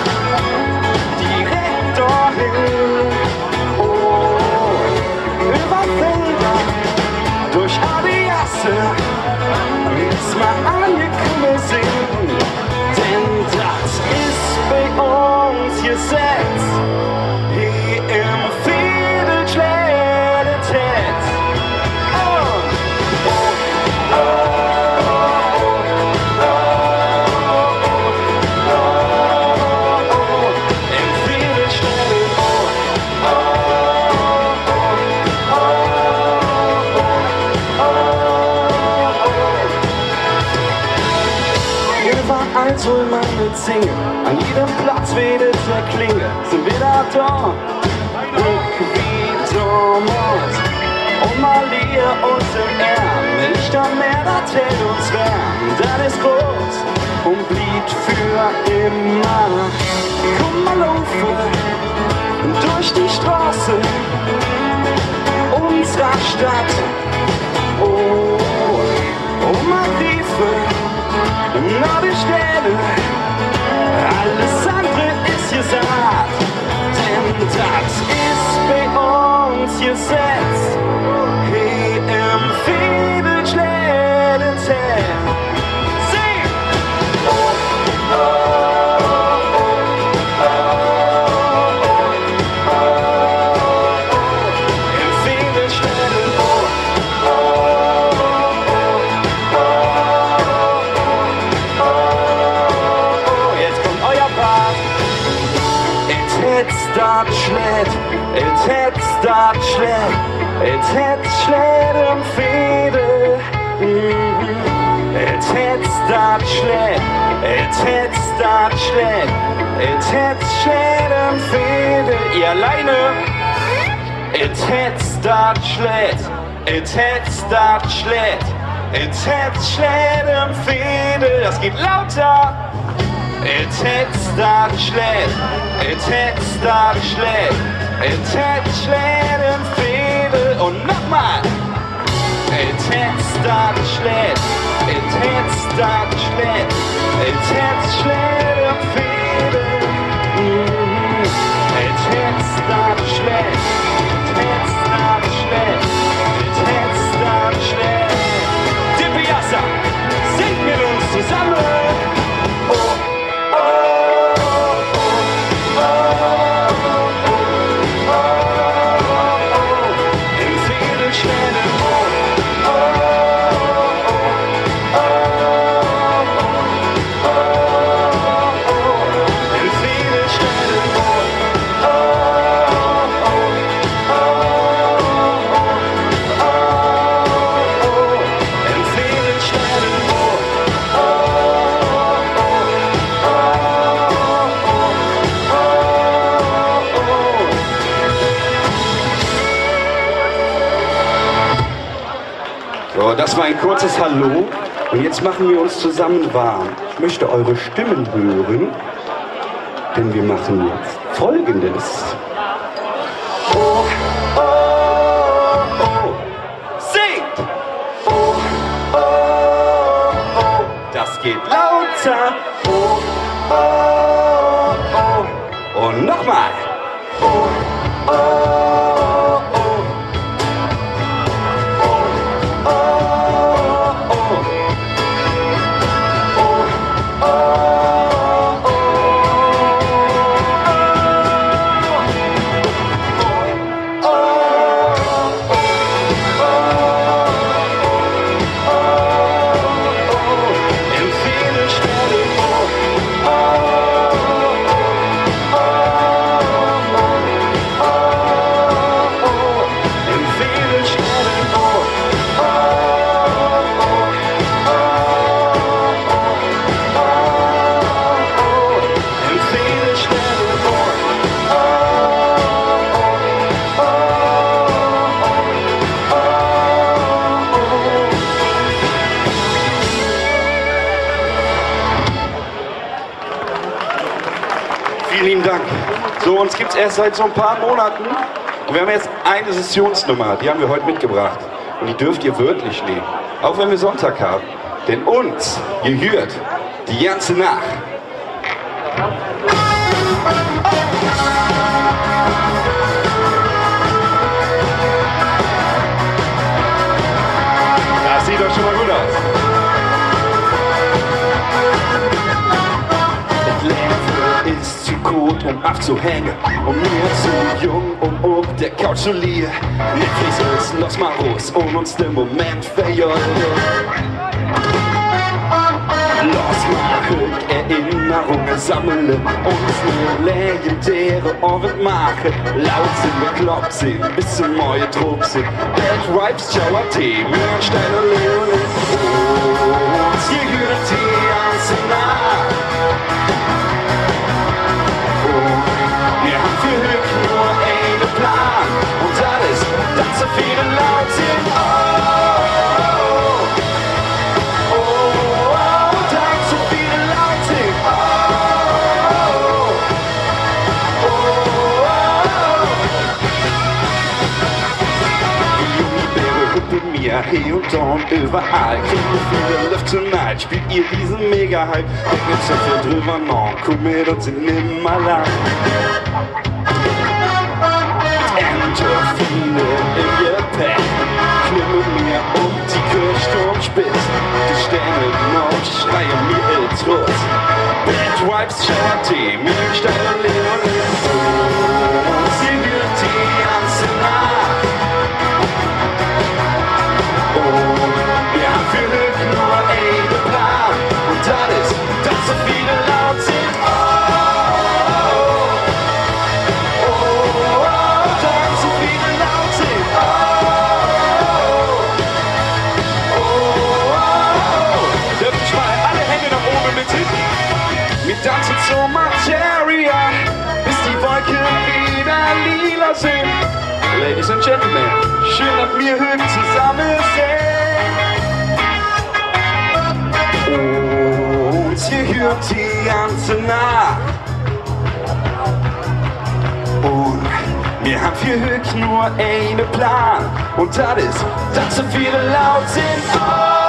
direkt dahin. Oh, über Felder, durch Adiasse, bis wir angekommen sind. Denn das ist bei uns Gesetz, hier im Viertelschlägertet. Oh, oh, oh, oh, oh, oh, oh, oh, im Viertelschlägertet. Oh, oh, oh, oh, oh, oh. Überall soll man mit singen, an jedem Platz wedet der Klinge, sind wieder da, und wie damals. Und mal hier uns im Ärmel, nicht am Meer, das hält uns wärm, das ist groß und blieb für immer. Komm mal laufen, durch die Straße unserer Stadt. Oh, oh, mal riefen, na die Stelle, alles andere ist gesagt, denn das ist bei uns Gesetz, hier im Viertelschlägertet. Sing! Oh, oh, oh, oh, oh, oh, im Viertelschlägertet. Oh, oh, oh, oh, jetzt kommt euer Part. It hits that schlägt, it hits that schlägt, it hits schlägt im Fädel. It hits that schlägt, it hits that schlägt, it hits schlägt im Fädel. Ihr alleine. It hits that schlägt, it hits that schlägt, it hits schlägt im Fädel. Das geht lauter. It hits that schlägt, it hits that schlägt, it hits schlägt im Fädel. Und nochmal. It hits that schlägt, it hits that schlägt, it hits schlägt im Fädel. Mm. It hits that schlägt, it hits that schlägt, it hits that schlägt. DiBiase, singt mit uns zusammen. Oh. So, das war ein kurzes Hallo und jetzt machen wir uns zusammen warm. Ich möchte eure Stimmen hören, denn wir machen jetzt Folgendes. Oh, oh, oh, singt! Oh, oh, oh, das geht lauter. Oh, oh, oh, und nochmal. Oh, oh, oh. Oh, Dank. So, uns gibt es erst seit so ein paar Monaten und wir haben jetzt eine Sessionsnummer, die haben wir heute mitgebracht. Und die dürft ihr wörtlich nehmen, auch wenn wir Sonntag haben. Denn uns gehört die ganze Nacht. Das sieht doch schon mal gut aus. Ist zu gut, um abzuhängen, und mir zu jung, um auf der Couch zu liegen. Netflix ist los mal raus und uns den Moment verjagen. Los mal höch Erinnerungen sammeln, uns eine legendäre Orbit machen. Laut sind wir kloppt sind, bis zum neue Trupp sind. Bad Vibes, Schauer Tee, Mühlenstein und Leonen. Uns gehört die ganze Nacht. Wir haben für Glück nur einen Plan und alles, das so viele laut sind. Oh, oh, oh, oh, das so viele laut sind. Oh, oh, oh, oh. Junge Huppe mir, hier und da und überall. Kriegen viele Luft tonight, spielt ihr diesen Mega-Hype. Denkt nicht so viel drüber nach, komm mit uns in Nimmerland. Endorphine im Gepäck, klimmen mir um die Kirchturmspitze. Die Sterne noch schreien mir ihr Trotz. Bad Vibes, Schauer Tee, Mühlenstein und Leonen. Und sie wird die ganze Nacht. Und wir haben für Glück nur einen Plan. Und alles, dass so viele laut sind. Wir tanzen zur Materia, bis die Wolken wieder lila sind. Ladies and Gentlemen, schön, dass wir heute zusammen sind. Uns gehört die ganze Nacht. Und wir haben für heute nur einen Plan. Und das ist, dass so viele laut sind. Oh.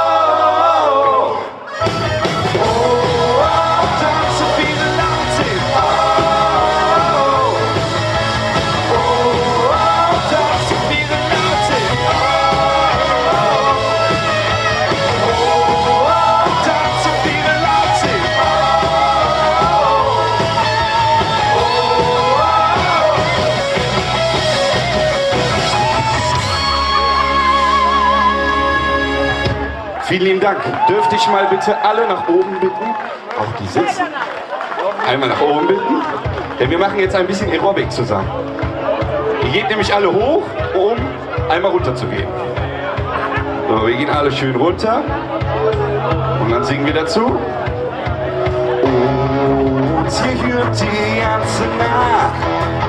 Vielen lieben Dank. Dürfte ich mal bitte alle nach oben bitten? Auch die sitzen. Einmal nach oben bitten. Denn wir machen jetzt ein bisschen Aerobic zusammen. Ihr geht nämlich alle hoch, um einmal runter zu gehen. So, wir gehen alle schön runter. Und dann singen wir dazu. Und hier hört die ganze Nacht.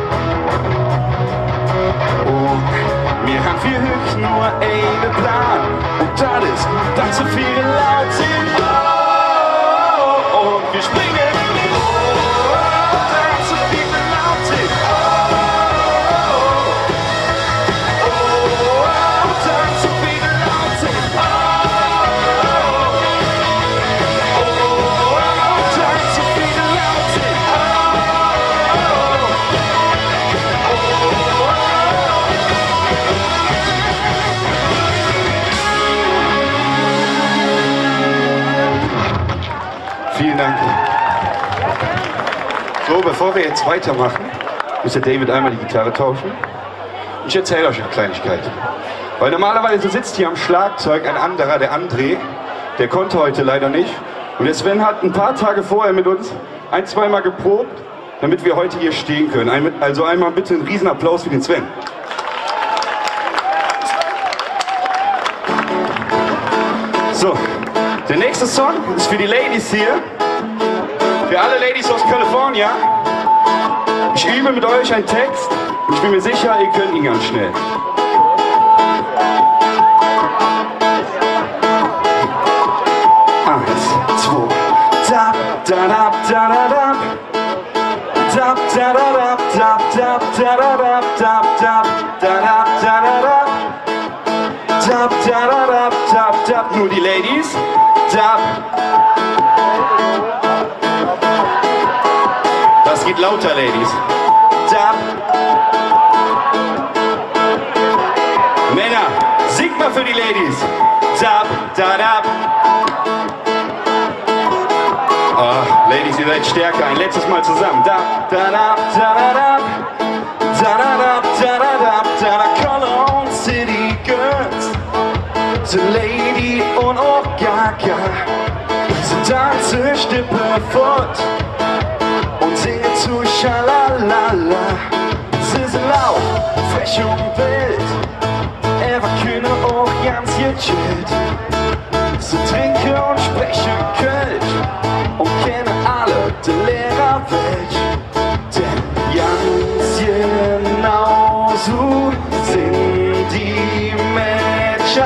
Und wir haben für Glück nur einen Plan. Und das ist, dass so viele laut sind. Oh, und wir springen. Oh, dass so viele laut sind. Oh, oh, dass so viele laut sind. Oh, oh, dass so viele laut sind. Vielen Dank. So, bevor wir jetzt weitermachen, muss der David einmal die Gitarre tauschen. Ich erzähle euch eine Kleinigkeit. Weil normalerweise sitzt hier am Schlagzeug ein anderer, der André. Der konnte heute leider nicht. Und der Sven hat ein paar Tage vorher mit uns ein-, zweimal geprobt, damit wir heute hier stehen können. Also einmal bitte einen Riesenapplaus für den Sven. So, der nächste Song ist für die Ladies hier. Für alle Ladies aus Kalifornien. Ich übe mit euch einen Text und ich bin mir sicher, ihr könnt ihn ganz schnell. Eins, zwei, da, da, da, da, da, da, Dab, da da dab, dab, dab, da da dab, dab, dab, da da da da dab. Dab, da da dab, dab, dab. Nur die Ladies. Dab. Das geht lauter, Ladies. Dab. Männer, singt mal für die Ladies. Dab, da dab. Oh, Ladies, ihr seid stärker. Ein letztes Mal zusammen. Da, da, da, da, da, da, da, da, da, da, da, da, Cologne City Girls. The Lady und auch Gaga. Sie tanzen Stippe fort und singen zu Schalalala. Sie sind laut, frech und wild. Er war kühne auch ganz gechillt. Sie trinken und sprechen Kölsch und kennen alle die Lehrerwelt. Denn ganz genau so sind die Menschen.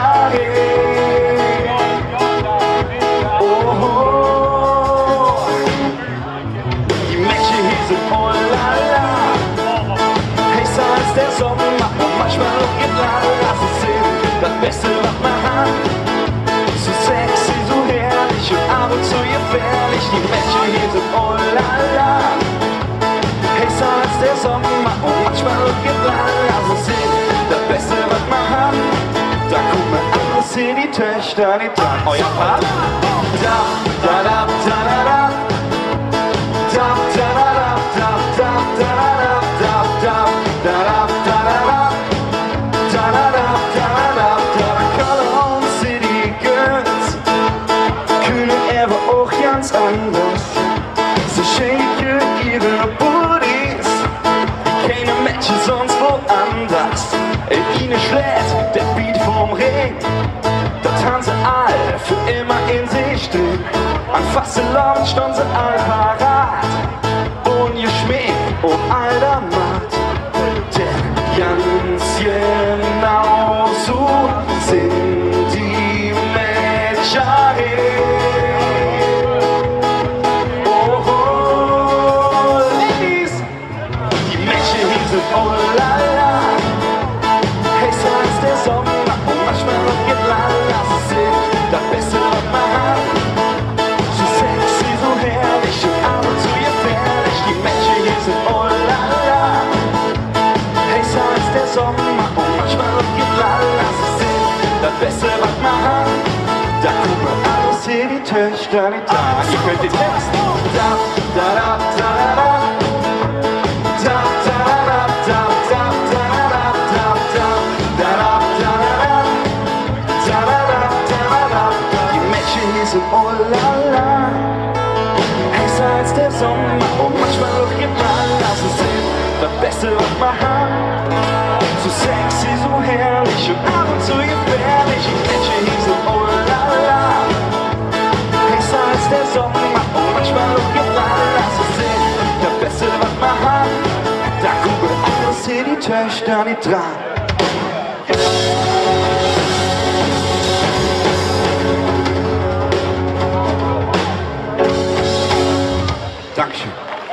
Oh, oh. Die Menschen hier sind oh la la. Heißer als der Sommer und manchmal auch Glas. Sie sind das Beste, was man hat. So sexy, so herrlich und ab und zu gefährlich. Die Menschen hier sind oh la la. Heißer als der Sommer und manchmal auch Glas. Sie sind das Beste, was man hat. Da kommen andere City-Töchter, die tragen euer Part. Da, da, da, da, da, da. Da, da, da, da, da, da, da, da, da, da, da, da, da. Da, da, da, da, da, da, da, Cologne City Girls. Kühne Ever auch ganz anders. Sie shaken ihre Booties. Keine Menschen sonst woanders. In ihnen schlägt der Beat vom Ring. Da tanzen alle für immer in sich drin. An Fasseland standen sie all parat. Ohne Schmied und all der Macht. Denn ganz genau so sind die Menschen. Oh, oh, Ladies. Die Menschen hier sind oh la la. Heißer als der Sommer und manchmal noch Glas. Sie sind das Beste, was man hat. So sexy, so herrlich und ab und zu gefährlich. Die Menschen hier sind oh la la. Heißer als der Sommer und manchmal noch Glas. Sie sind das Beste, was man hat. Da kommen alle City-Töchter, die tragen. Ihr könnt den Text. Da, da, da, da, da. Da, da, da, da, da, da, da, da, da, da, da, da, da. Die Menschen hier sind oh la la. Heißer als der Sommer und manchmal auch Glas. Sie sind das Beste, was man hat. So sexy, so herrlich und ab und zu gefährlich. Die Menschen hier sind oh la la. Heißer als der Sommer und manchmal auch Glas. Sie sind das Beste, was man hat. Da gucken alle City-Töchter nicht dran. Dankeschön.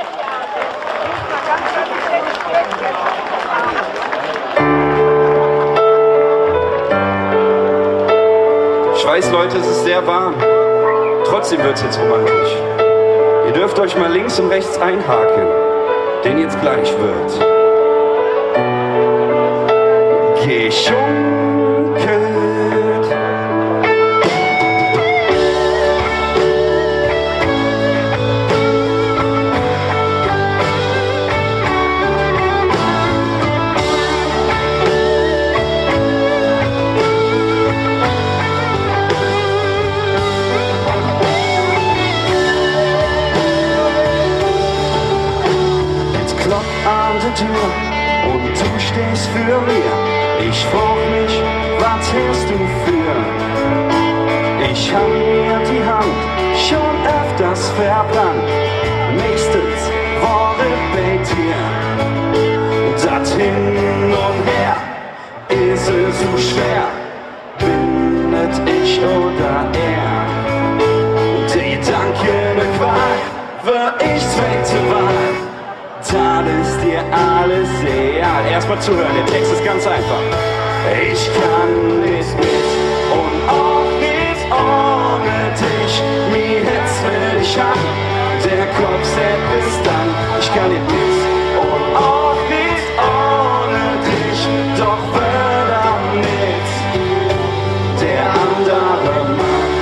Ich weiß, Leute, es ist sehr warm. Trotzdem wird es jetzt romantisch. Ihr dürft euch mal links und rechts einhaken, denn jetzt gleich wird geschunkelt. Und du stehst für mir. Ich frag mich, was hältst du für? Ich hab mir die Hand schon öfters verbrannt. Nächstens war es bei dir. Das hin und her ist es so schwer. Bin es ich oder er? Der Gedanke, ne Qual, war ich zweite Wahl. Da, ist dir alles egal. Erstmal zuhören, der Text ist ganz einfach. Ich kann nicht mit und auch nicht ohne dich. Mir jetzt will ich an, der Kopf sagt bis dann. Ich kann nicht mit und auch nicht ohne dich. Doch verdammt, der andere Mann.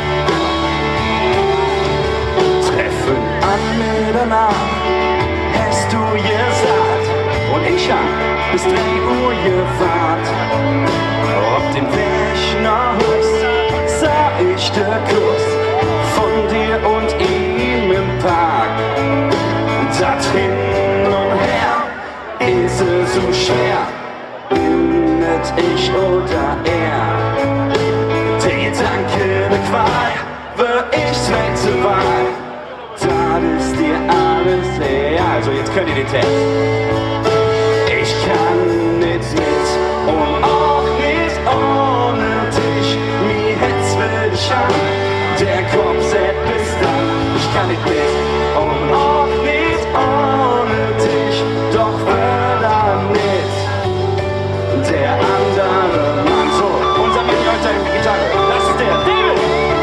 Treffen an Mitternacht, hast du gesagt, und ich hab bis drei Uhr gewartet. Auf dem Weg nach Haus sah ich der Kuss von dir und ihm im Park. Das hin und her ist es so schwer, bin es ich oder er. Der Gedanke, der Qual, wird ich zweite Wahl. Das ist dir alles egal. Also jetzt könnt ihr den Text. Ich kann nicht mit und auch nicht ohne dich. Mir hätt's will ich an, der Kopf sagt bis dann. Ich kann nicht mit und auch nicht ohne dich. Doch verdammt nicht, der andere Mann. So, unser Mini heute Gitarre, das ist der David.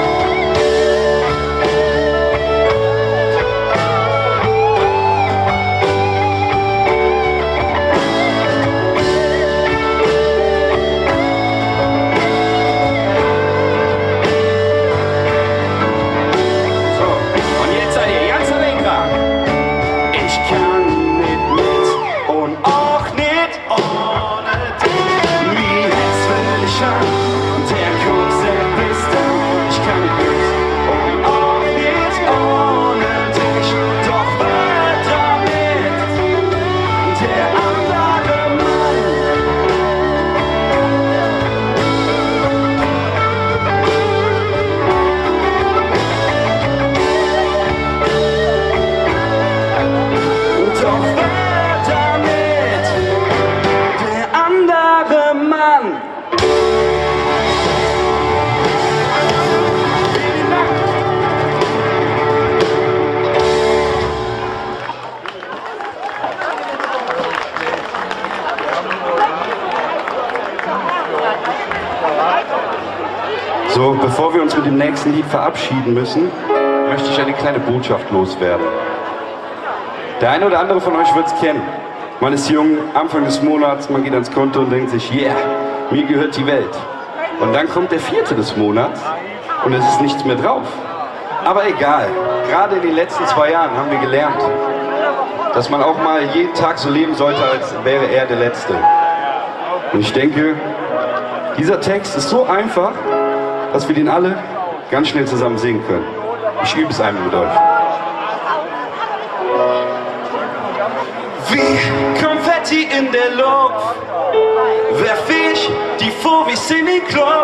So, bevor wir uns mit dem nächsten Lied verabschieden müssen, möchte ich eine kleine Botschaft loswerden. Der eine oder andere von euch wird es kennen. Man ist jung, Anfang des Monats, man geht ans Konto und denkt sich, yeah, mir gehört die Welt. Und dann kommt der vierte des Monats und es ist nichts mehr drauf. Aber egal, gerade in den letzten zwei Jahren haben wir gelernt, dass man auch mal jeden Tag so leben sollte, als wäre er der letzte. Und ich denke, dieser Text ist so einfach, dass wir den alle ganz schnell zusammen singen können. Ich übe es einmal mit euch. Wie Konfetti in der Luft werf ich die vor wie in den Club.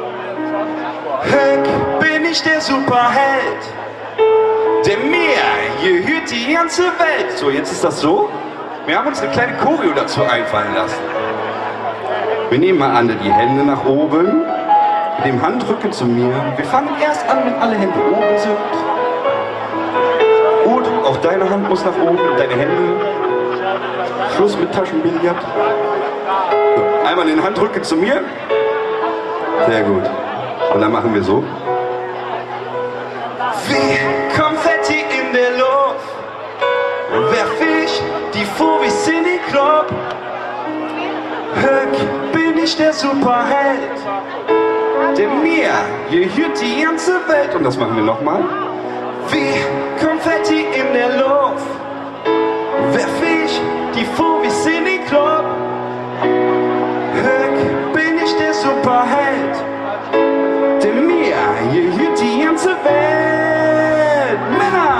Heck, bin ich der Superheld, der mir gehört die ganze Welt. So, jetzt ist das so. Wir haben uns eine kleine Choreo dazu einfallen lassen. Wir nehmen mal alle die Hände nach oben, mit dem Handrücken zu mir. Wir fangen erst an, wenn alle Hände oben sind. Und auch deine Hand muss nach oben, deine Hände. Schluss mit Taschenbillard. So, einmal den Handrücken zu mir. Sehr gut. Und dann machen wir so. Wie Konfetti in der Luft werf ich die vor wie in den Club. Heck, bin ich der Superheld, der mir gehört die ganze Welt. Und das machen wir nochmal. Wie Konfetti in der Luft werf ich die vor wie in den Club. Heck, bin ich der Superheld, der mir gehört die ganze Welt. Männer!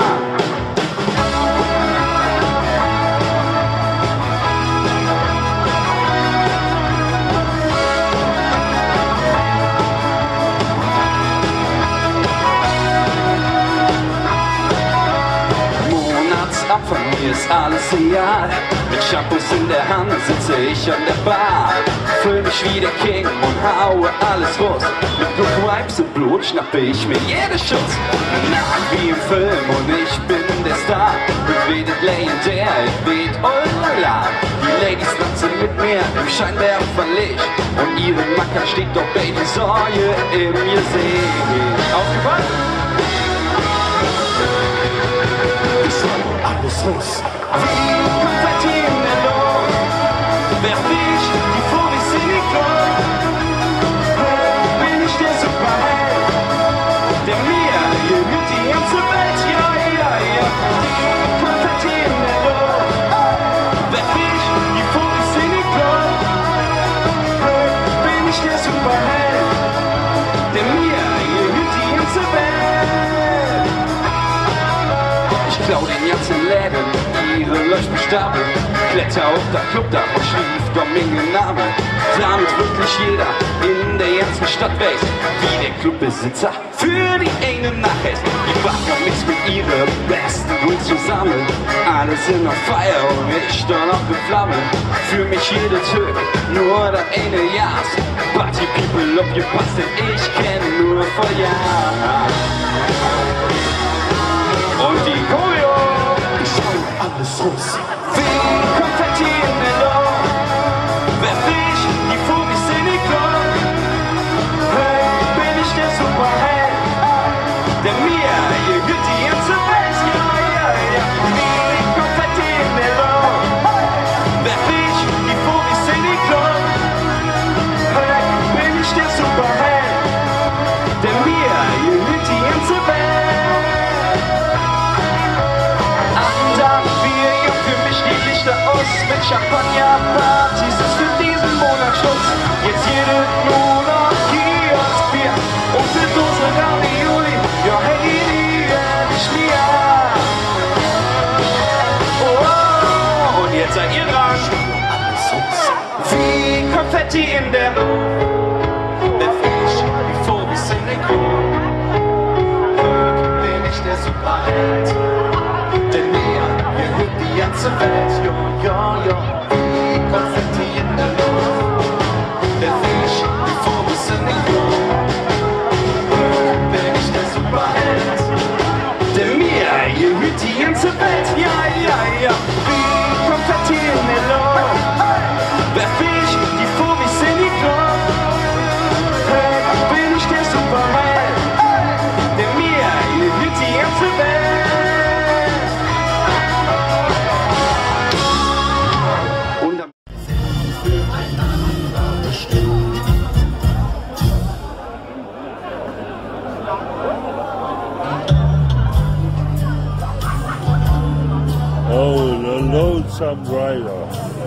Real. Mit Shampoos in der Hand sitze ich an der Bar, fühl mich wie der King und haue alles raus. Mit Good Vibes und Blut schnappe ich mir jede Schuss. Nach wie im Film und ich bin der Star. Bewedet legendär, es weht Olala. Die Ladies tanzen mit mir im Scheinwerferlicht und ihre Macker steht doch Baby Säue im Gesicht. Aufgepasst! Ich soll alles los. Wie Konfetti in der Luft werf ich die Foris in die Kluft. Bin ich der Superheld, der mir hier mit die ganze Welt, ja, ja, ja. Die Konfetti in der Luft werf ich die Foris in die Kluft. Bin ich der Superheld, der mir hier mit die ganze Welt. Ich klau den ganzen Läden, ihre Leuchtbestapel, kletter auf das Clubdach und schlief Domingo Name. Damit wirklich jeder in der ganzen Stadt weiß, wie der Clubbesitzer für die eine Nacht ist. Die Wachen mix mit ihren besten Gunst zusammen, alle sind auf Feier und ich dann auf der Flamme. Für mich jede Tür, nur das eine Jas. Party people ob ihr passt, denn ich kenn nur vor Jahren. Und die Choreo, ich soll alles los. Wie Konfetti in der Luft werf ich die Foris in die Kluft. Hey, bin ich der Superheld, der mir hier gibt die ganze Welt, ja, ja, ja. Wie Konfetti in der Luft werf ich die Foris in die Kluft. Hey, bin ich der Superheld, der mir hier gibt die ganze Welt. Aus mit Champagner-Partys ist für diesen Monat Schluss. Jetzt jede nur noch Kioskbier und eine Dose Ravioli. Ja, hey, die werd ich mir. Oh, und jetzt seid ihr dran. Wie Konfetti in der werf ich die Foris in den Grund. Bin ich der Superheld, denn mir gehört die ganze Welt, jo, jo, jo. Wie Konfetti in der Luft werf ich die Foris in den Grund. Bin ich der Superheld, denn mir gehört die ganze Welt, ja, ja, ja. Wie Konfetti in der Luft werf ich die Foris in die Kluft. Hey, bin ich der Superheld, denn mir gehört die ganze Welt. Oh, the lonesome rider.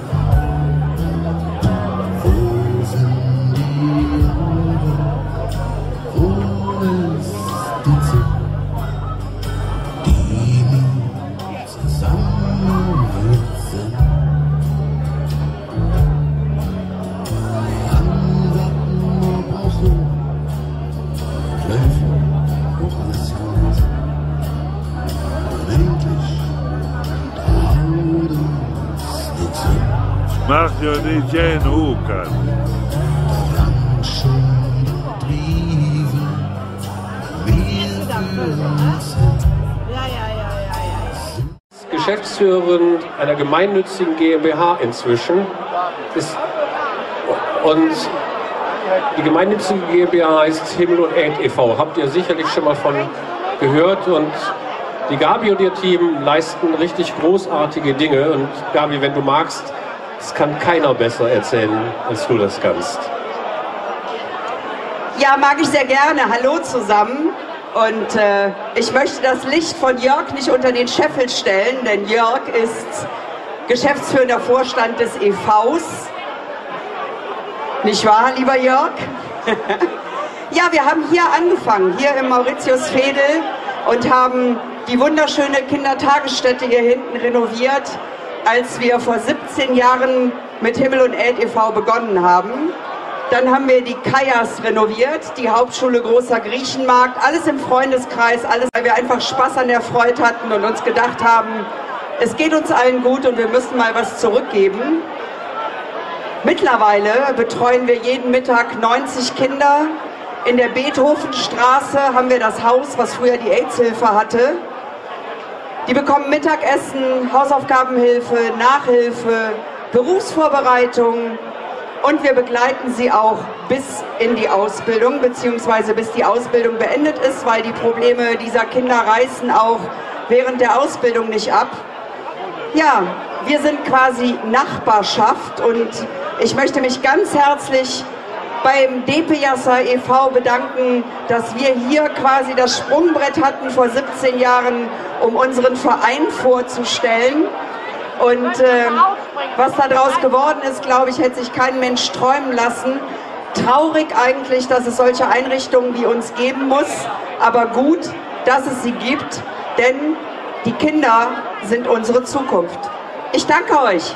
Mach dir nicht den Hug an. Geschäftsführerin einer gemeinnützigen GmbH inzwischen ist, und die gemeinnützige GmbH heißt Himmel und Erd e V Habt ihr sicherlich schon mal von gehört, und die Gabi und ihr Team leisten richtig großartige Dinge. Und Gabi, wenn du magst, das kann keiner besser erzählen, als du das kannst. Ja, mag ich sehr gerne. Hallo zusammen. Und äh, ich möchte das Licht von Jörg nicht unter den Scheffel stellen, denn Jörg ist geschäftsführender Vorstand des e Vs. Nicht wahr, lieber Jörg? Ja, wir haben hier angefangen, hier im Mauritius-Veedel, und haben die wunderschöne Kindertagesstätte hier hinten renoviert, als wir vor siebzehn Jahren mit Himmel und Erd e V begonnen haben. Dann haben wir die Kajas renoviert, die Hauptschule Großer Griechenmarkt, alles im Freundeskreis, alles, weil wir einfach Spaß an der Freude hatten und uns gedacht haben, Es geht uns allen gut und wir müssen mal was zurückgeben. Mittlerweile betreuen wir jeden Mittag neunzig Kinder. In der Beethovenstraße haben wir das Haus, was früher die AIDS-Hilfe hatte. Die bekommen Mittagessen, Hausaufgabenhilfe, Nachhilfe, Berufsvorbereitung und wir begleiten sie auch bis in die Ausbildung, beziehungsweise bis die Ausbildung beendet ist, weil die Probleme dieser Kinder reißen auch während der Ausbildung nicht ab. Ja, wir sind quasi Nachbarschaft und ich möchte mich ganz herzlich beim D P J A S S A e V bedanken, dass wir hier quasi das Sprungbrett hatten vor siebzehn Jahren, um unseren Verein vorzustellen. Und äh, was daraus geworden ist, glaube ich, hätte sich kein Mensch träumen lassen. Traurig eigentlich, dass es solche Einrichtungen wie uns geben muss, aber gut, dass es sie gibt, denn die Kinder sind unsere Zukunft. Ich danke euch.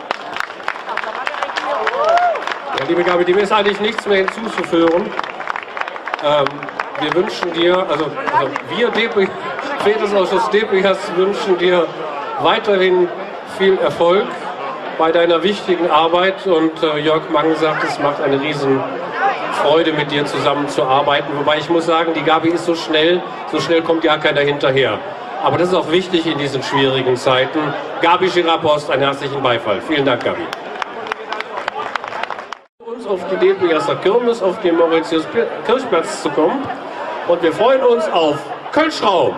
Ja, liebe Gabi, dem ist eigentlich nichts mehr hinzuzufügen. Ähm, wir wünschen dir, also, also wir, Spätestensausschuss D P J A S S, wünschen dir weiterhin viel Erfolg bei deiner wichtigen Arbeit und äh, Jörg Mang sagt, es macht eine riesen Freude, mit dir zusammenzuarbeiten. Wobei ich muss sagen, die Gabi ist so schnell, so schnell kommt ja keiner hinterher. Aber das ist auch wichtig in diesen schwierigen Zeiten. Gabi Schirapost, einen herzlichen Beifall. Vielen Dank, Gabi. Uns auf die D P J A S S A Kirmes auf dem Mauritius-Kirchplatz zu kommen. Und wir freuen uns auf Kölschraum.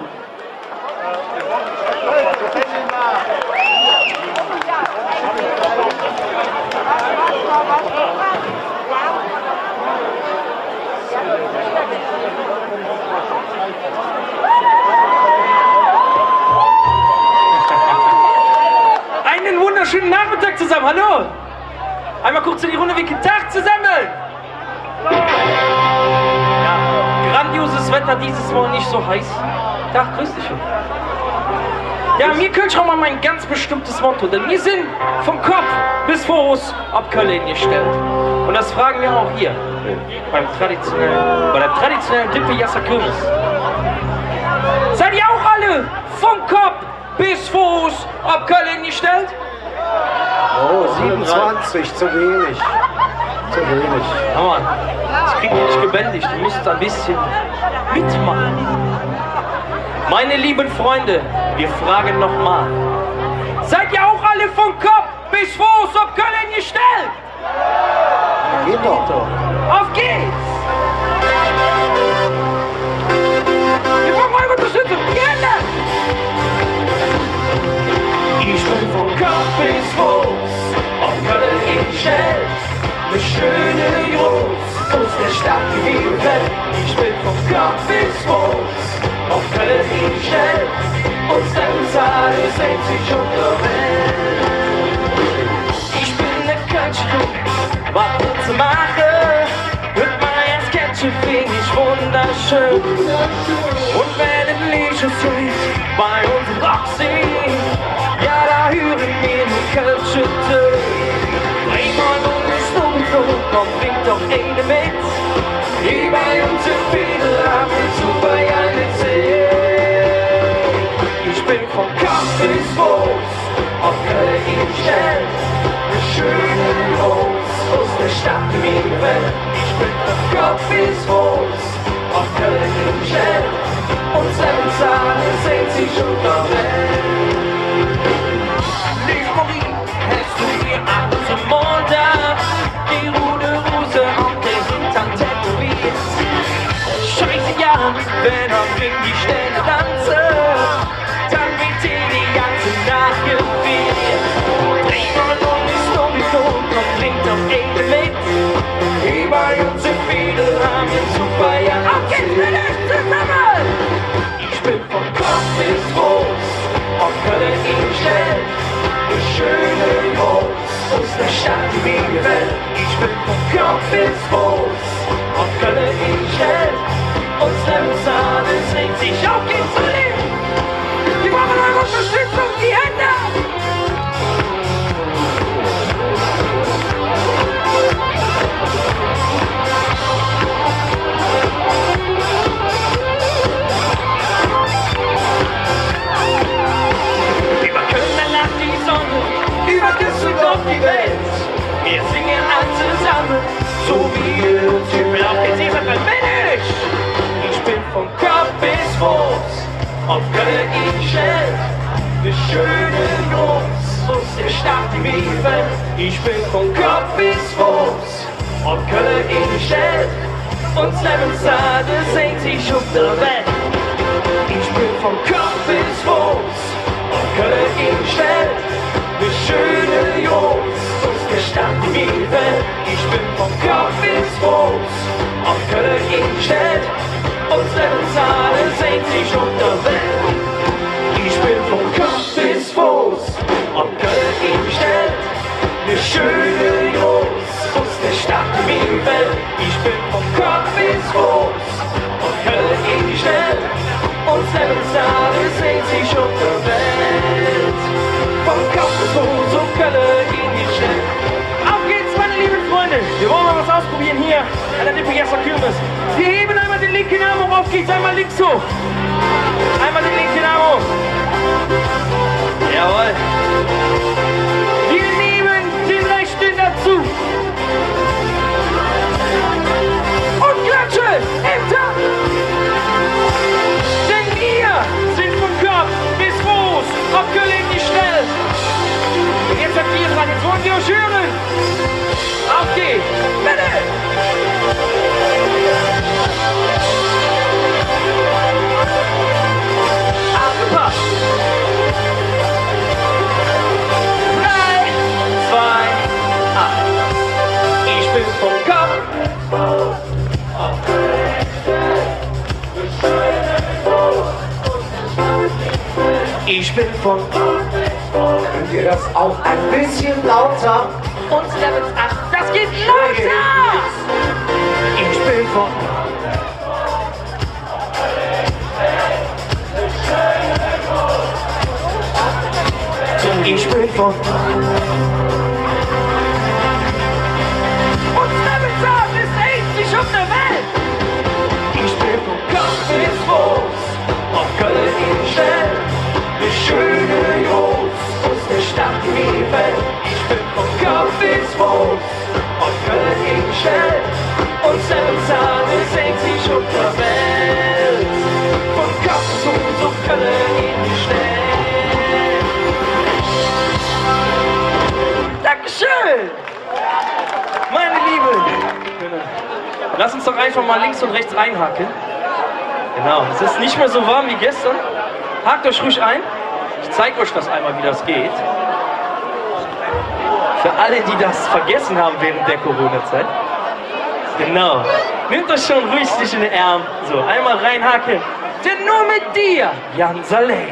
Einen wunderschönen Nachmittag zusammen, hallo! Einmal kurz in die Runde, wie guten Tag zusammen! Ja, grandioses Wetter, dieses Mal nicht so heiß. Tag, grüß dich. Ja, mir Kölschraum haben ein ganz bestimmtes Motto, denn wir sind vom Kopf bis Fuß ab Köln gestellt. Und das fragen wir auch hier, beim traditionellen, bei der traditionellen D P J A S S A Kirmes. Seid ihr auch alle vom Kopf bis Fuß ab Köln gestellt? Oh, siebenundzwanzig, zu wenig. Zu wenig. Ja, Mann, das kriegt ihr nicht gebändigt, ihr müsst ein bisschen mitmachen. Meine lieben Freunde, wir fragen nochmal. Seid ihr auch alle vom Kopf bis Fuß ab Köln gestellt? Geht doch. Auf geht's! Wir brauchen eure Unterstützung, gerne! Ich bin vom Kopf bis Fuß auf Köln gestellt. Eine schöne Jungs aus der Stadt wie Welt. Ich bin vom Kopf bis Fuß auf Köln gestellt. Und selbst alles sehnt sich unter Welt. Ich bin der Kölschjung, was wir zu machen. Mit meiner Sketche find ich wunderschön. Und wenn es Licht ist bei unserem Roxy, ja, da hören wir nur Kölsche Töne. Einmal und eine Stunde, komm, bring doch eine mit. Hier bei uns im Fiedel haben wir super eine Zeh. Ich bin vom Kopf bis Fuß auf Köln gestellt. Eine schöne Rose aus der Stadt wie die Welt. Ich bin vom Kopf bis Fuß auf Köln gestellt. Und selbst alle sehnt sich unter Welt. Lief Marie, hältst du mir an zum Montag? Die rote Rose auf den Hintern tätowiert. Scheiße, ja, wenn er in die Stelle tanze, dann wird dir die ganze Nacht gefehlt. Dreh mal um die Story tot und bringt doch Ede mit. Hier bei uns im Fiedel haben wir super Jahr. Auf geht's mit euch zusammen! Ich bin vom Kopf bis Fuß auf Köln gestellt. Eine schöne Jungs aus der Stadt wie die Welt. Ich bin vom Kopf bis Fuß auf Köln gestellt. Und selbst alles regt sich auf, geht's zu leben. Wir brauchen eure Unterstützung, die Hände! Wir können die Welt. Wir singen alle zusammen, so wie ihr uns Himmel auf den See seid, wer bin ich? Ich bin von Kopf bis Fuß, auf Köln gestellt. Die schöne Jungs aus der Stadt, die mich will. Ich bin von Kopf bis Fuß, auf Köln gestellt. Uns Lebenszeit singt sich auf der Welt. Ich bin von Kopf bis Fuß, auf Köln gestellt. Die schöne Jungs aus der Stadt, die mich will. Ich bin von Kopf bis Fuß, auf Köln gestellt. Uns Lebenszeit singt sich auf der Welt. Ich bin von Kopf bis Fuß, auf Köln gestellt. Die schöne Jungs aus der Stadt, die mich will. Ich bin von Kopf bis Fuß, auf Köln gestellt. Uns Lebenszeit singt sich auf der Welt. Von Kopf bis Fuß, auf Köln gestellt. Auf geht's, meine lieben Freunde. Wir wollen mal was ausprobieren hier an der Lippe-Jesser Kirmes. Wir heben einmal den linken Arm hoch, auf geht's, einmal links hoch. Einmal den linken Arm hoch. Jawohl. Wir nehmen den rechten dazu. Und Klatsche im Takt. Denn wir sind von Kopf bis Fuß auf Köln gestellt. Und jetzt habt ihr dran, jetzt wollen wir euch hören. Auf geht's, bitte. Aufgepasst. Drei, zwei, eins. Ich bin vom Kopf auf Ich bin von Könnt ihr das auch ein bisschen lauter? Und Levels acht, das geht lauter! Ich bin von Ich bin von Und Levels acht ist einzig auf der Welt! Ich bin von Kopf bis Fuß auf Köln gestellt. Die schöne Jungs aus der Stadt, die mich will. Ich bin von Kopf bis Fuß auf Köln gestellt. Und Lebenszeit singt sich auf der Welt. Von Kopf bis Fuß auf Köln gestellt. Dankeschön! Meine Lieben, lass uns doch einfach mal links und rechts einhaken. Genau, es ist nicht mehr so warm wie gestern. Hakt euch ruhig ein. Ich zeige euch das einmal, wie das geht. Für alle, die das vergessen haben während der Corona-Zeit. Genau. Nehmt euch schon ruhig in den Arm. So, einmal reinhaken. Denn nur mit dir, Jan Saleh.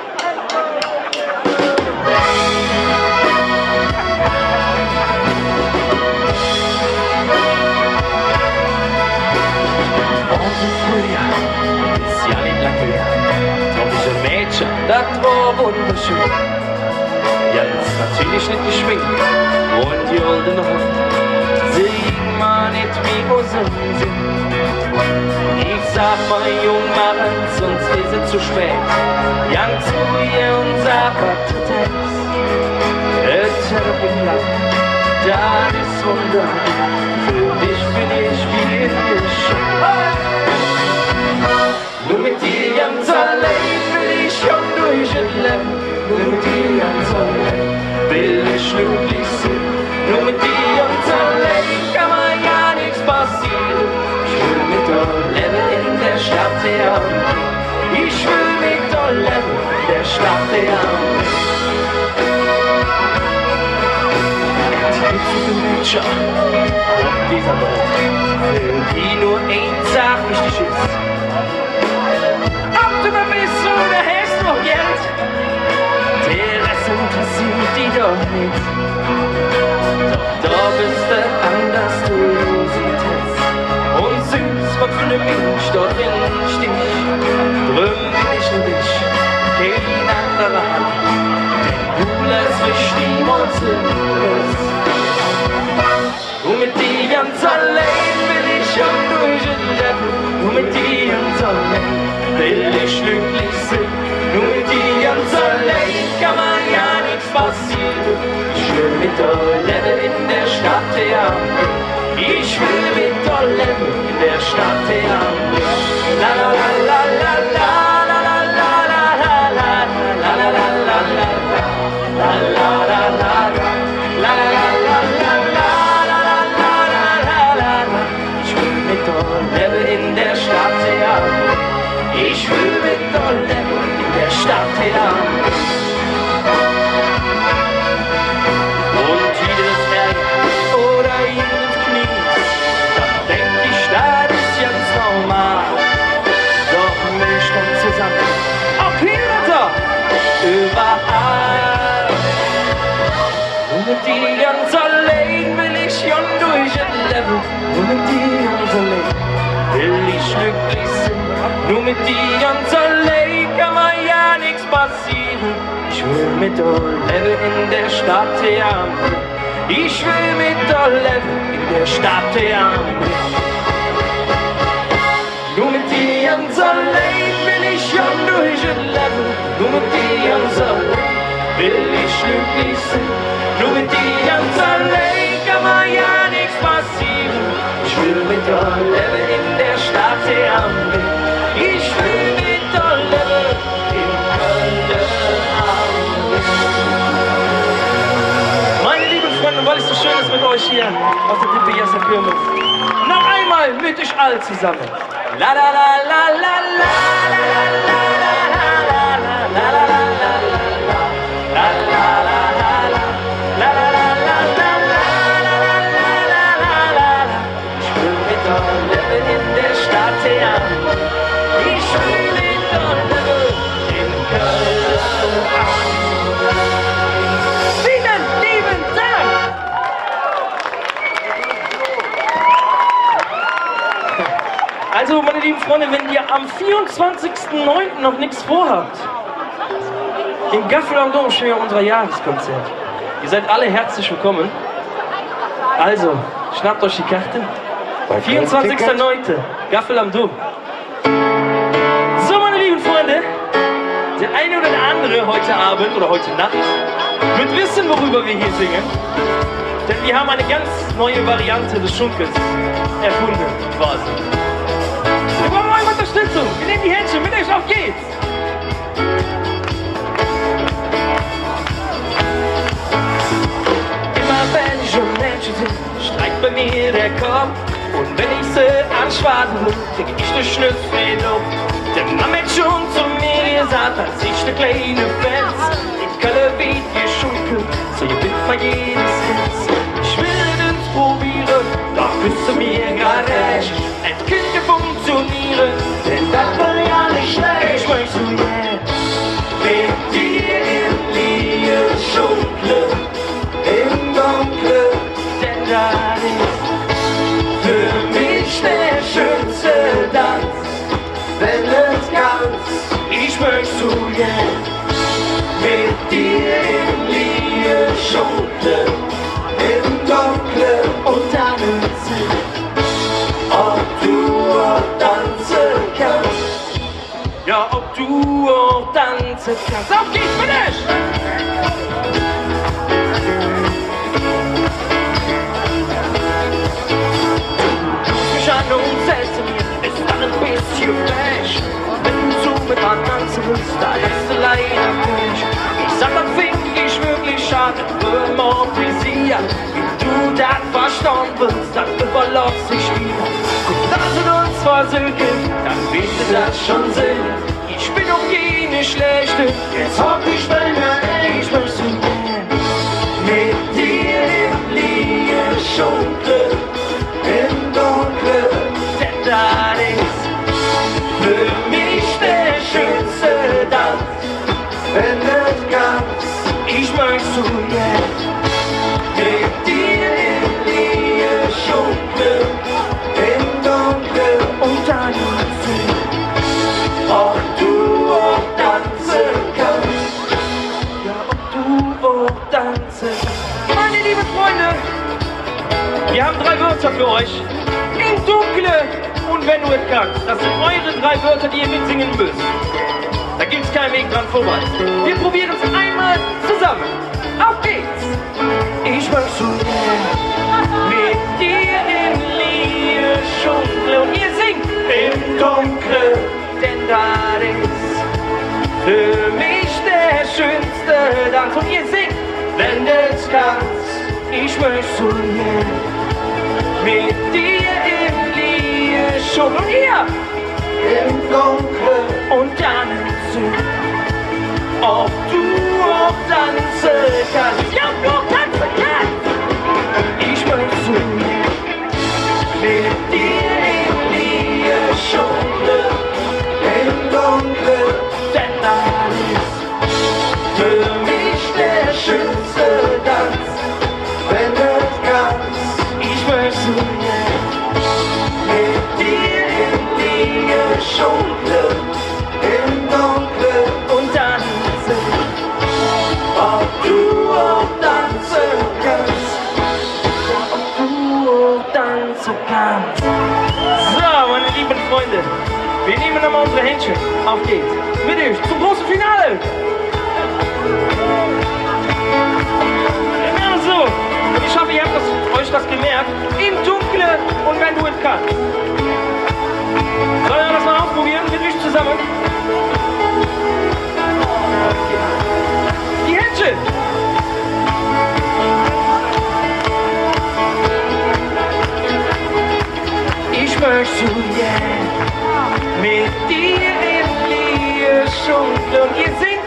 Ist ja nicht lange her. Tropische Mädchen, das war wunderschön. Ja, jetzt natürlich nicht geschminkt und die Olden noch. Sing mal nicht wie Hosen sind. Ich sag mal, jung machen, sonst ist es zu spät. Young zu ihr und sag, was du denkst. Es hat ein Land, das ist wunderbar. Für dich bin ich wie in Geschenk. Nur mit dir ganz allein will ich schon durch das Leben. Nur mit dir ganz allein will ich glücklich sein. Nur mit dir ganz allein kann mir ja nichts passieren. Ich will mit dir leben in der Stadt der Armee. Ich will mit dir leben in der Stadt der Armee. Die giftige Mädchen auf dieser Welt, für die nur ein Tag wichtig ist. Ob du mal bist oder hast du noch Geld, der Rest interessiert die doch nicht. Doch da bist du anders, du Rosität. Und süß, was für ne Mensch da drin steht. Drüben bin ich nur dich, kein anderer Hand. Denn du lässt mich niemals los. Und mit dir ganz allein will ich schon durch das Leben. Und mit dir ganz allein will ich glücklich sein. Nur mit dir ganz allein kann mir ja nichts passieren. Ich will mit mit euch leben in der Stadt, ja. Ich will mit euch leben in der Stadt, ja. La la la la la la la la la la la la la la la la la la la. Ich will mit euch leben in der Stadt, ja. Ich will mit euch leben in der Stadt, ja. Und jedes Ärger oder jedes Knie, da denk ich, das ist jetzt normal. Doch mischt uns zusammen, auch hier und da, überall. Und mit dir ganz allein will ich schon durch ein Level. Und mit dir ganz allein will ich glücklich sein. Nur mit dir ganz allein kann mir ja nichts passieren. Ich will mit euch leben in der Stadt, ja. Ich will mit euch leben in der Stadt, ja. Nur mit dir ganz allein will ich schon durch ein Leben. Nur mit dir ganz allein will ich glücklich sein. Nur mit dir ganz allein kann mir ja nichts passieren. Ich will mit euch leben in der Stadt, ja. Ich will mit euch leben in Köln. Meine lieben Freunde, weil es so schön ist mit euch hier auf der D P J S Kirmes. Noch einmal mit euch all zusammen. La la la la la la la la la la la Also, meine lieben Freunde, wenn ihr am vierundzwanzigsten neunten noch nichts vorhabt, im Gaffel am Dom stehen wir unser Jahreskonzert. Ihr seid alle herzlich willkommen. Also, schnappt euch die Karte. vierundzwanzigster neunte Gaffel am Dom. So, meine lieben Freunde, der eine oder der andere heute Abend oder heute Nacht wird wissen, worüber wir hier singen. Denn wir haben eine ganz neue Variante des Schunkels erfunden, quasi. Wir brauchen eure Unterstützung. Wir nehmen die Händchen mit euch, auf geht's! Immer wenn ich um Menschen sehe, streikt bei mir der Kopf. Und wenn ich sie anschwaden muss, krieg ich den Schnüffel auf. Der Mann hat schon zu mir gesagt, als ich der kleine Fels in Köln weht geschunkelt, so ihr bitt mal jedes Herz. Ich will es probieren, doch bist du mir grad recht. Es könnte funktionieren, denn das war ja nicht schlecht. Ich möchte so jetzt mit dir im Liegen schunkeln, im Dunkeln, denn das ist für mich der schönste Tanz, wenn es ganz. Ich möchte so jetzt mit dir im Liegen schunkeln, im Dunkeln und tanzen, ob du auch tanzen kannst. Ja, ob du auch tanzen kannst. Auf geht's für dich! Und setze mir, ist dann ein bisschen frech. Wenn du so mit anderen willst, da ist du leider nicht. Ich sag, dann find ich wirklich schade für Montplaisir. Wie du das verstanden willst, dann überlass ich wieder. Guck, da sind uns versöhnen, dann wird dir das schon Sinn. Ich bin doch keine Schlechte, jetzt hock ich bei mir, ich möchte gern mit dir im Liegen schunkeln, im Dunkeln. Das ist für mich der schönste Tanz, wenn es ganz. Ich möchte so jetzt mit dir im Liegen schunkeln, im Dunkeln und tanzen, ob du auch tanzen kannst. Ja, ob du auch tanzen kannst. Meine lieben Freunde, wir haben drei Wörter für euch. Im Dunkle und wenn du es kannst. Das sind eure drei Wörter, die ihr mitsingen müsst. Da gibt's keinen Weg dran vorbei. Wir probieren es einmal zusammen. Auf geht's! Ich möchte so mit dir in Liebe schunkeln und ihr singt im Dunkeln, denn das ist für mich der schönste Tanz. Und ihr singt, wenn du's kannst, ich möchte so mit dir in Liebe schunkeln und ihr im Dunkeln und dann singt, ob du auch tanzen kannst. Ja, du tanzen kannst. Ich möchte so mit dir in Liebe schunkeln, im Dunkeln, denn das ist für mich der schönste Tanz, wenn du kannst. Ich möchte so mit dir in Liebe schunkeln, im Dunkeln und dann ob du auch tanzen kannst, ob du auch tanzen kannst. So, meine lieben Freunde, wir nehmen nochmal unsere Händchen. Auf geht's. Mit euch zum großen Finale. Wir machen es so. Ich hoffe, ihr habt das, euch das gemerkt. Im Dunkeln und wenn du es kannst. Sollen wir das mal ausprobieren? Mit euch zusammen. Die Händchen! Ich möchte so gern mit dir in Liebe schunkeln und ihr singt,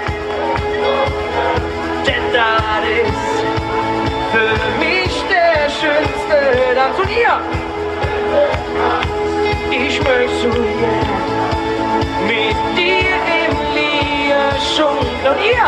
denn das ist für mich der schönste Tanz. Und ihr? Ich möchte so gern mit dir in Liebe schunkeln und ihr?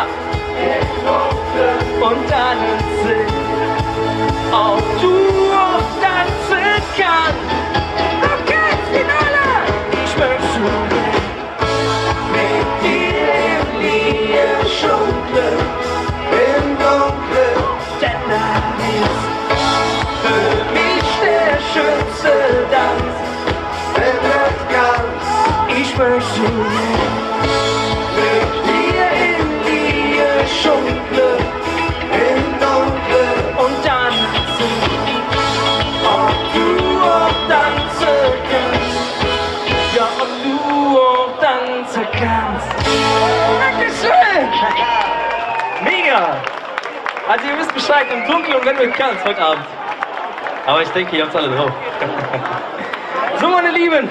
Und tanzen, ob du auch tanzen kannst. Okay, Finale! Ich möchte so mit dir im Liebe schunkeln, im Dunkeln, denn das ist für mich der schönste Tanz, wenn du kannst. Ich möchte so mit dir in Liebe schunkeln, im Dunkeln und tanzen, ob du auch tanzen kannst, ja, ob du auch tanzen kannst. Dankeschön! Mega! Also ihr wisst Bescheid, im Dunkeln und wenn du kannst, heute Abend. Aber ich denke, ihr habt's alle drauf. So, meine Lieben!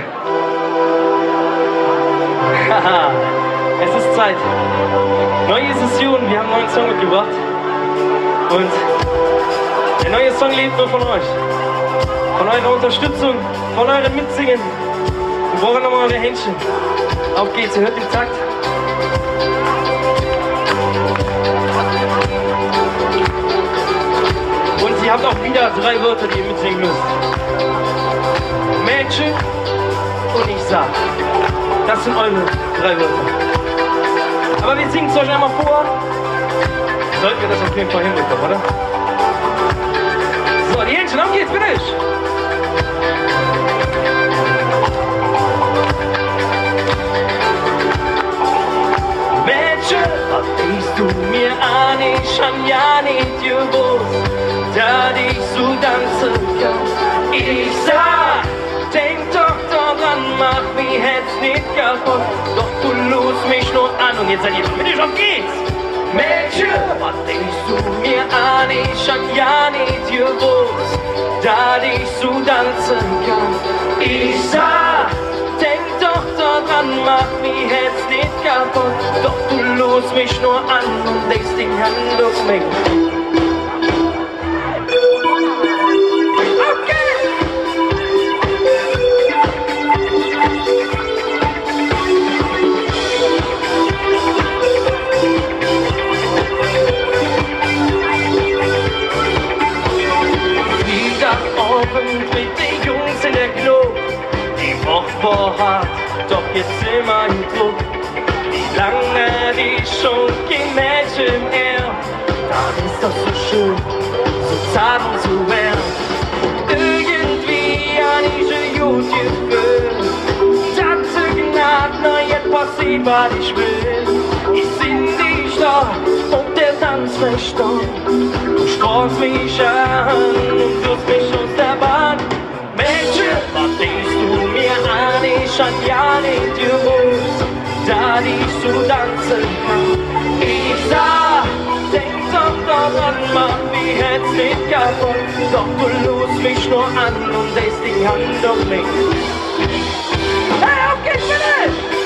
Haha! Es ist Zeit. Neue Session, wir haben einen neuen Song mitgebracht. Und der neue Song lebt nur von euch. Von eurer Unterstützung, von eurem Mitsingen. Wir brauchen nochmal eure Händchen. Auf geht's, ihr hört den Takt. Und ihr habt auch wieder drei Wörter, die ihr mitsingen müsst. Mädchen und ich sag. Das sind eure drei Wörter. Aber wir singen es euch einmal vor. Sollten wir das auf jeden Fall hinbekommen, oder? So, die Händchen, auf geht's, bitte! Mädchen, was siehst du mir an? Ich hab ja nicht gewusst, dass ich so tanzen kann. Ich sag, denk doch daran, mach mich jetzt nicht kaputt. Doch du lust mich nur an und jetzt seid ihr mit dir, auf geht's! Mädchen, was denkst du mir an? Ich hab ja nicht gewusst, dass ich so tanzen kann. Ich sag, denk doch daran, mach mich jetzt nicht kaputt. Doch du lust mich nur an und legst die Hand auf mich. Mit den Jungs in der Club, die Woche vorhat, doch jetzt immer im Druck. Wie lange die schon kein Mädchen mehr, dann ist das so schön, so zart und so wärm. Irgendwie an diese YouTube-Film, tanze gnad, na jetzt passiert, was ich will. Ich sing dich da und der Tanz verstorben. Du strahlst mich an und wirfst mich aus der Bahn. Mädchen, was denkst du mir an? Ich an ja nicht gewusst, da ich so tanzen kann. Ich sah, denk doch daran, mach wie Herz nicht kaputt. Doch du lust mich nur an und lässt die Hand auf mich. Hey, auf geht's bitte!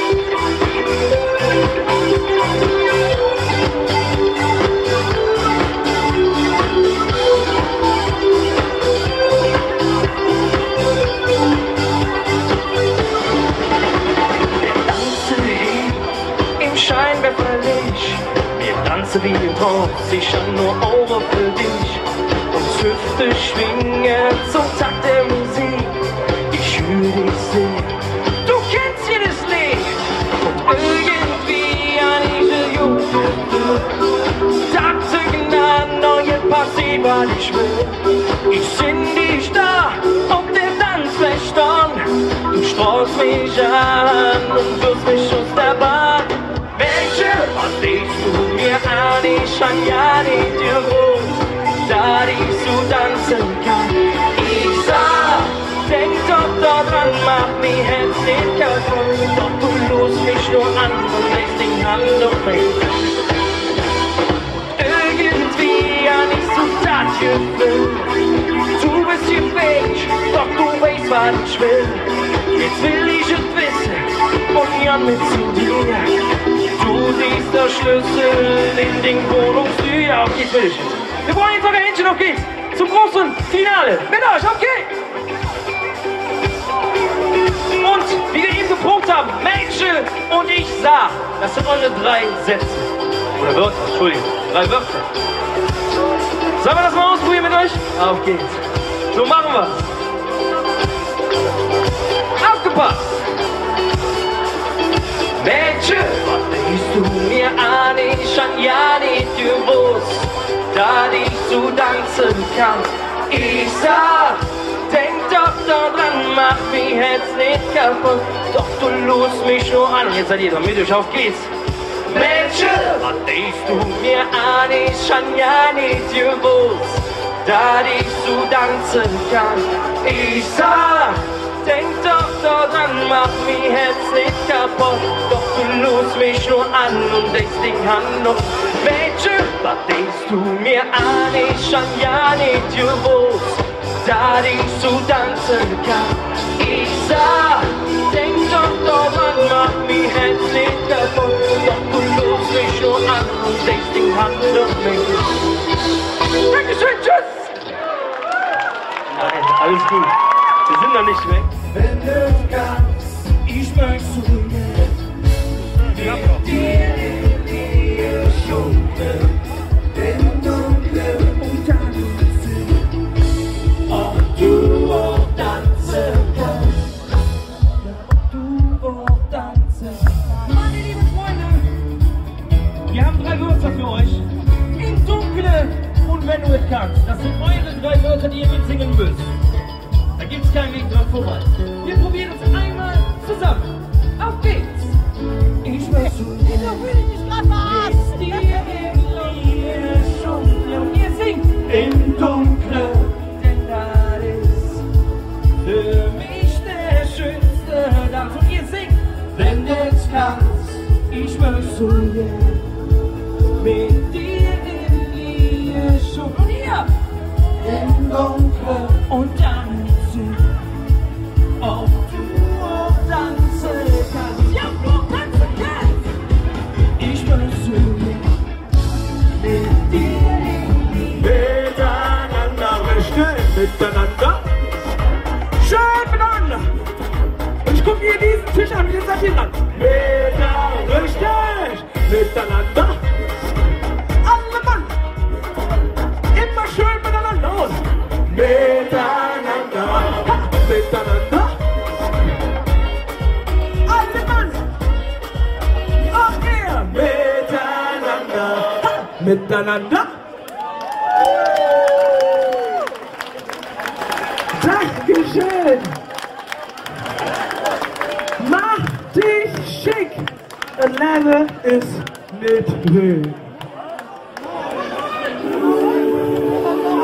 Scheinwerferlich, wir tanzen wie im Trance, ich an nur Ohren für dich. Und Hüfte schwingen zum Takt der Musik, ich höre dich sehr, du kennst jedes Lied. Und irgendwie an diese Jugend, Takte genannt, neue Partie, weil ich will. Ich sinn dich da auf dem Tanzflächen, du strahlst mich an und wirfst mich aus der Bahn. Was denkst du mir an? Ich an ja nicht gewusst, da ich so tanzen kann. Ich sah, denk doch daran, mach mir Herz nicht kaputt. Doch du lust mich nur an und lässt die Hand auf mich. Irgendwie an ich so das Gefühl, du bist hier fake, doch du weißt, was ich will. Jetzt will ich es wissen und ja mit zu dir. Du siehst der Schlüssel in den Wohnungstür. Ja, auf geht's, bitte. Wir wollen jetzt noch ein Händchen, auf geht's. Zum großen Finale. Mit euch, auf geht's. Und wie wir eben geprobt haben, Mädchen und ich sah, das sind eure drei Sätze. Oder Wörter, Entschuldigung, drei Wörter. Sollen wir das mal ausprobieren mit euch? Auf geht's. So machen wir's. Aufgepasst! Mädchen, was denkst du mir an? Ich an ja nicht gewusst, da ich so tanzen kann. Ich sag, denk doch daran, mach mich Herz nicht kaputt. Doch du lust mich nur an. Jetzt seid ihr dran, mit euch, auf geht's. Mädchen, was denkst du mir an? Ich an ja nicht gewusst, da ich so tanzen kann. Ich sag, denk doch daran, mach mir Herz nicht kaputt. Doch du lust mich nur an und lässt die Hand auf. Mädchen, was denkst du mir an? Ich an ja nicht gewusst, da ich so tanzen kann. Ich sag, denk doch daran, mach mir Herz nicht kaputt. Doch du lust mich nur an und lässt die Hand auf mich. Dankeschön, tschüss! Nein, alles gut. Wir sind noch nicht weg. Wenn du kannst, ich möchte zu dir, mit dir in die Schule, im Dunkeln und tanzen, ob du auch tanzen kannst, ob du auch tanzen. Meine lieben Freunde, wir haben drei Wörter für euch. Im Dunkeln und wenn du es kannst. Das sind eure drei Wörter, die ihr mitsingen müsst. Da gibt's keinen Weg dran vorbei. Wir probieren es einmal zusammen. Auf geht's! Ich möchte zu dir. Ich will nicht grad verarschen. Mit dir in Liebe schon. Und ihr singt im Dunkeln. Denn das ist für mich der schönste Tanz. Und ihr singt, wenn du es kannst. Ich möchte zu dir. Mit dir in Liebe schon. Und ihr im Dunkeln. Und dann ob du auch tanzen kannst. Ja, ob du tanzen kannst. Ich möchte mit dir miteinander, richtig miteinander. Schön miteinander. Und ich gucke mir diesen Tisch an, jetzt seid ihr dran. Miteinander, richtig miteinander. Alle Mann. Immer schön miteinander. Und miteinander. Ha, miteinander. Miteinander. Dankeschön. Mach dich schick. Das Leben ist mit Höhen.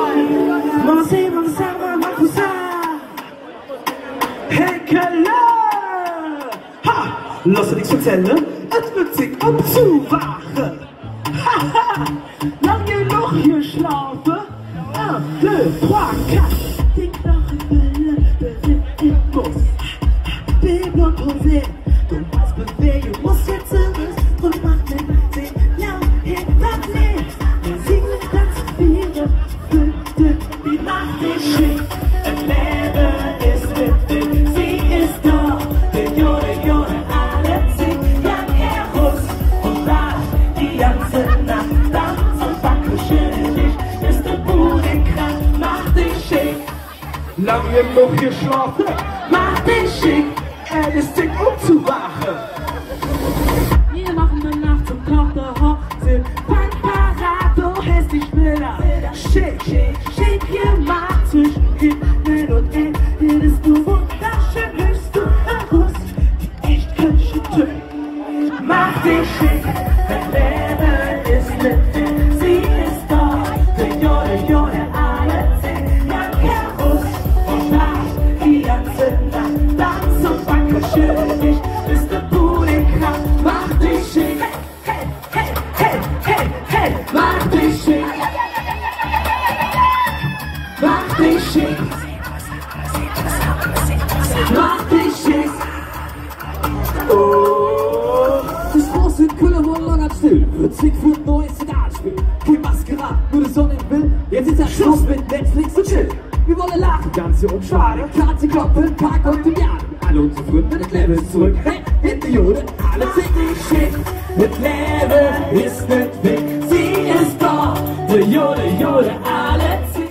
lass dir nichts erzählen, es wird sich abzuwachen. Haha, lang genug hier schlafen. Un, deux, trois, quatre. Die Knochenwelle, der Rhythmus. Bebel posé, du weißt, bewegen muss jetzt ist. Und mach den Signal hinter links. Musik ganz viele Flüchte, die macht dich schick. Ein Leben ist mit dir, sie ist da. Der Jode, Jode, alle singen ja Eros. Und da die ganze Nacht tanzt und wackeln dich. Ist der Bude krank, mach dich schick. Lang genug geschlafen, mach dich schick. Er ist dick, um zu wachen. Wir machen eine Nacht zum Koch der Hochzeit. Fang parat, du hältst dich wilder. Schick, schick, schick, hier mal zwischen Himmel und Erd. Hier bist du wunderschön, hörst du heraus. Die echt kölsche Töne. Mach dich schick, dein Leben ist mit dir. Sie ist da, der Jode, Jode, alle singen ja Eros. Und da die ganze Nacht tanzt und wackelt schön dich. Bist du Bude krank, mach dich schick. Hey, hey, hey, hey, hey, mach dich schick. Mach dich schick. Mach dich schick. Oh. Das große Külle wurde lange still. Wird Zick für ein neues Signalspiel. Kein Maskerat, nur die Sonne will. Jetzt ist der Schluss mit Netflix und Chill. Wir wollen lachen, ganz hier und schade. Karte, Kloppen, Park und Milliarden. Alle unsere Freunde, das Leben ist zurück. Hey, in die Jode, alle sind nicht schick. Das Leben ist nicht weg. Sie ist da, der Jode, Jode, alle sind.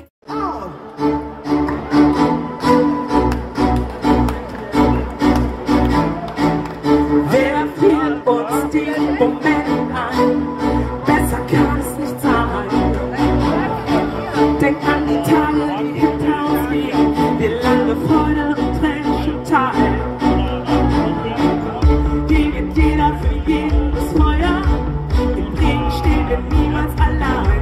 Wer führt uns den Moment ein? Besser kann es nicht sein. Denk an die Tage, die hinter uns liegen, wir lange Freude und Tränen schon teilen. Hier geht jeder für jeden das Feuer, im Regen stehen wir niemals allein.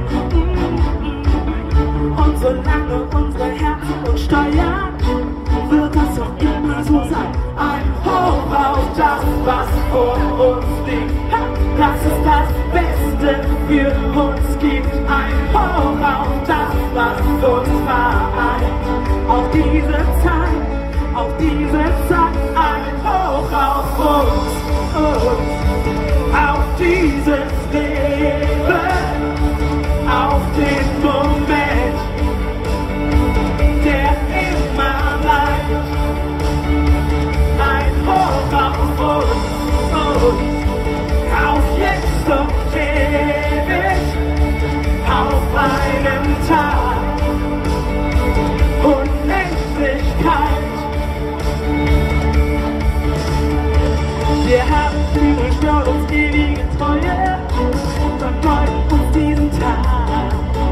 Und solange unsere Herzen uns steuern, wird das auch immer so sein. Ein Hoch auf das, was vor uns liegt. Das ist das Beste für uns gibt. Ein Hoch auf das, was uns vereint. Auf diese Zeit, auf diese Zeit. Ein Hoch auf uns, uns. Auf dieses Leben, auf den Moment, der immer bleibt. Ein Hoch auf uns, uns. Auf jetzt und ewig, auf einen Tag, Unendlichkeit. Wir haben Glück und stört uns ewige Treue und erneut uns diesen Tag.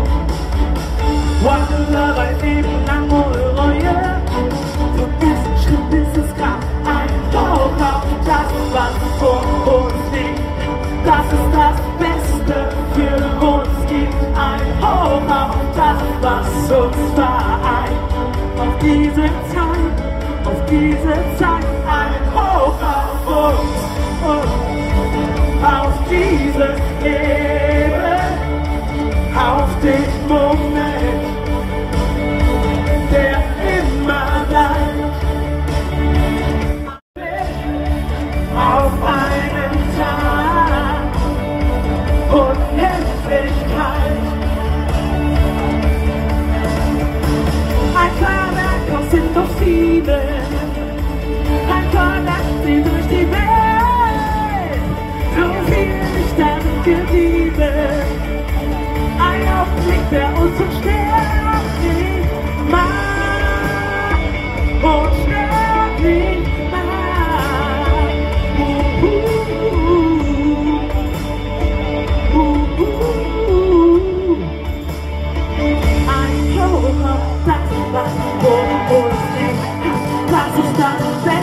One Love, ein Leben lang ohne Reue, vom ersten Schritt bis ins Grab. Ein Hoch auf das, was vor uns liegt. Das ist das Beste für uns gibt. Ein Hoch auf das, was uns vereint. Auf diese Zeit, auf diese Zeit. Ein Hoch auf uns, uns. Auf dieses Leben, auf den Moment, der immer bleibt. Auf einen Tag, Unendlichkeit. Ein kleiner Kopf sind doch viele. Ein kleiner zieht durch die Welt. So viel Lichter sind geblieben. Ein Aufblick, der uns unsterblich macht. Unsterblich macht. Uh, uh, uh, uh, uh. Ein Hoch auf das, was vor uns liegt. Das ist das Beste.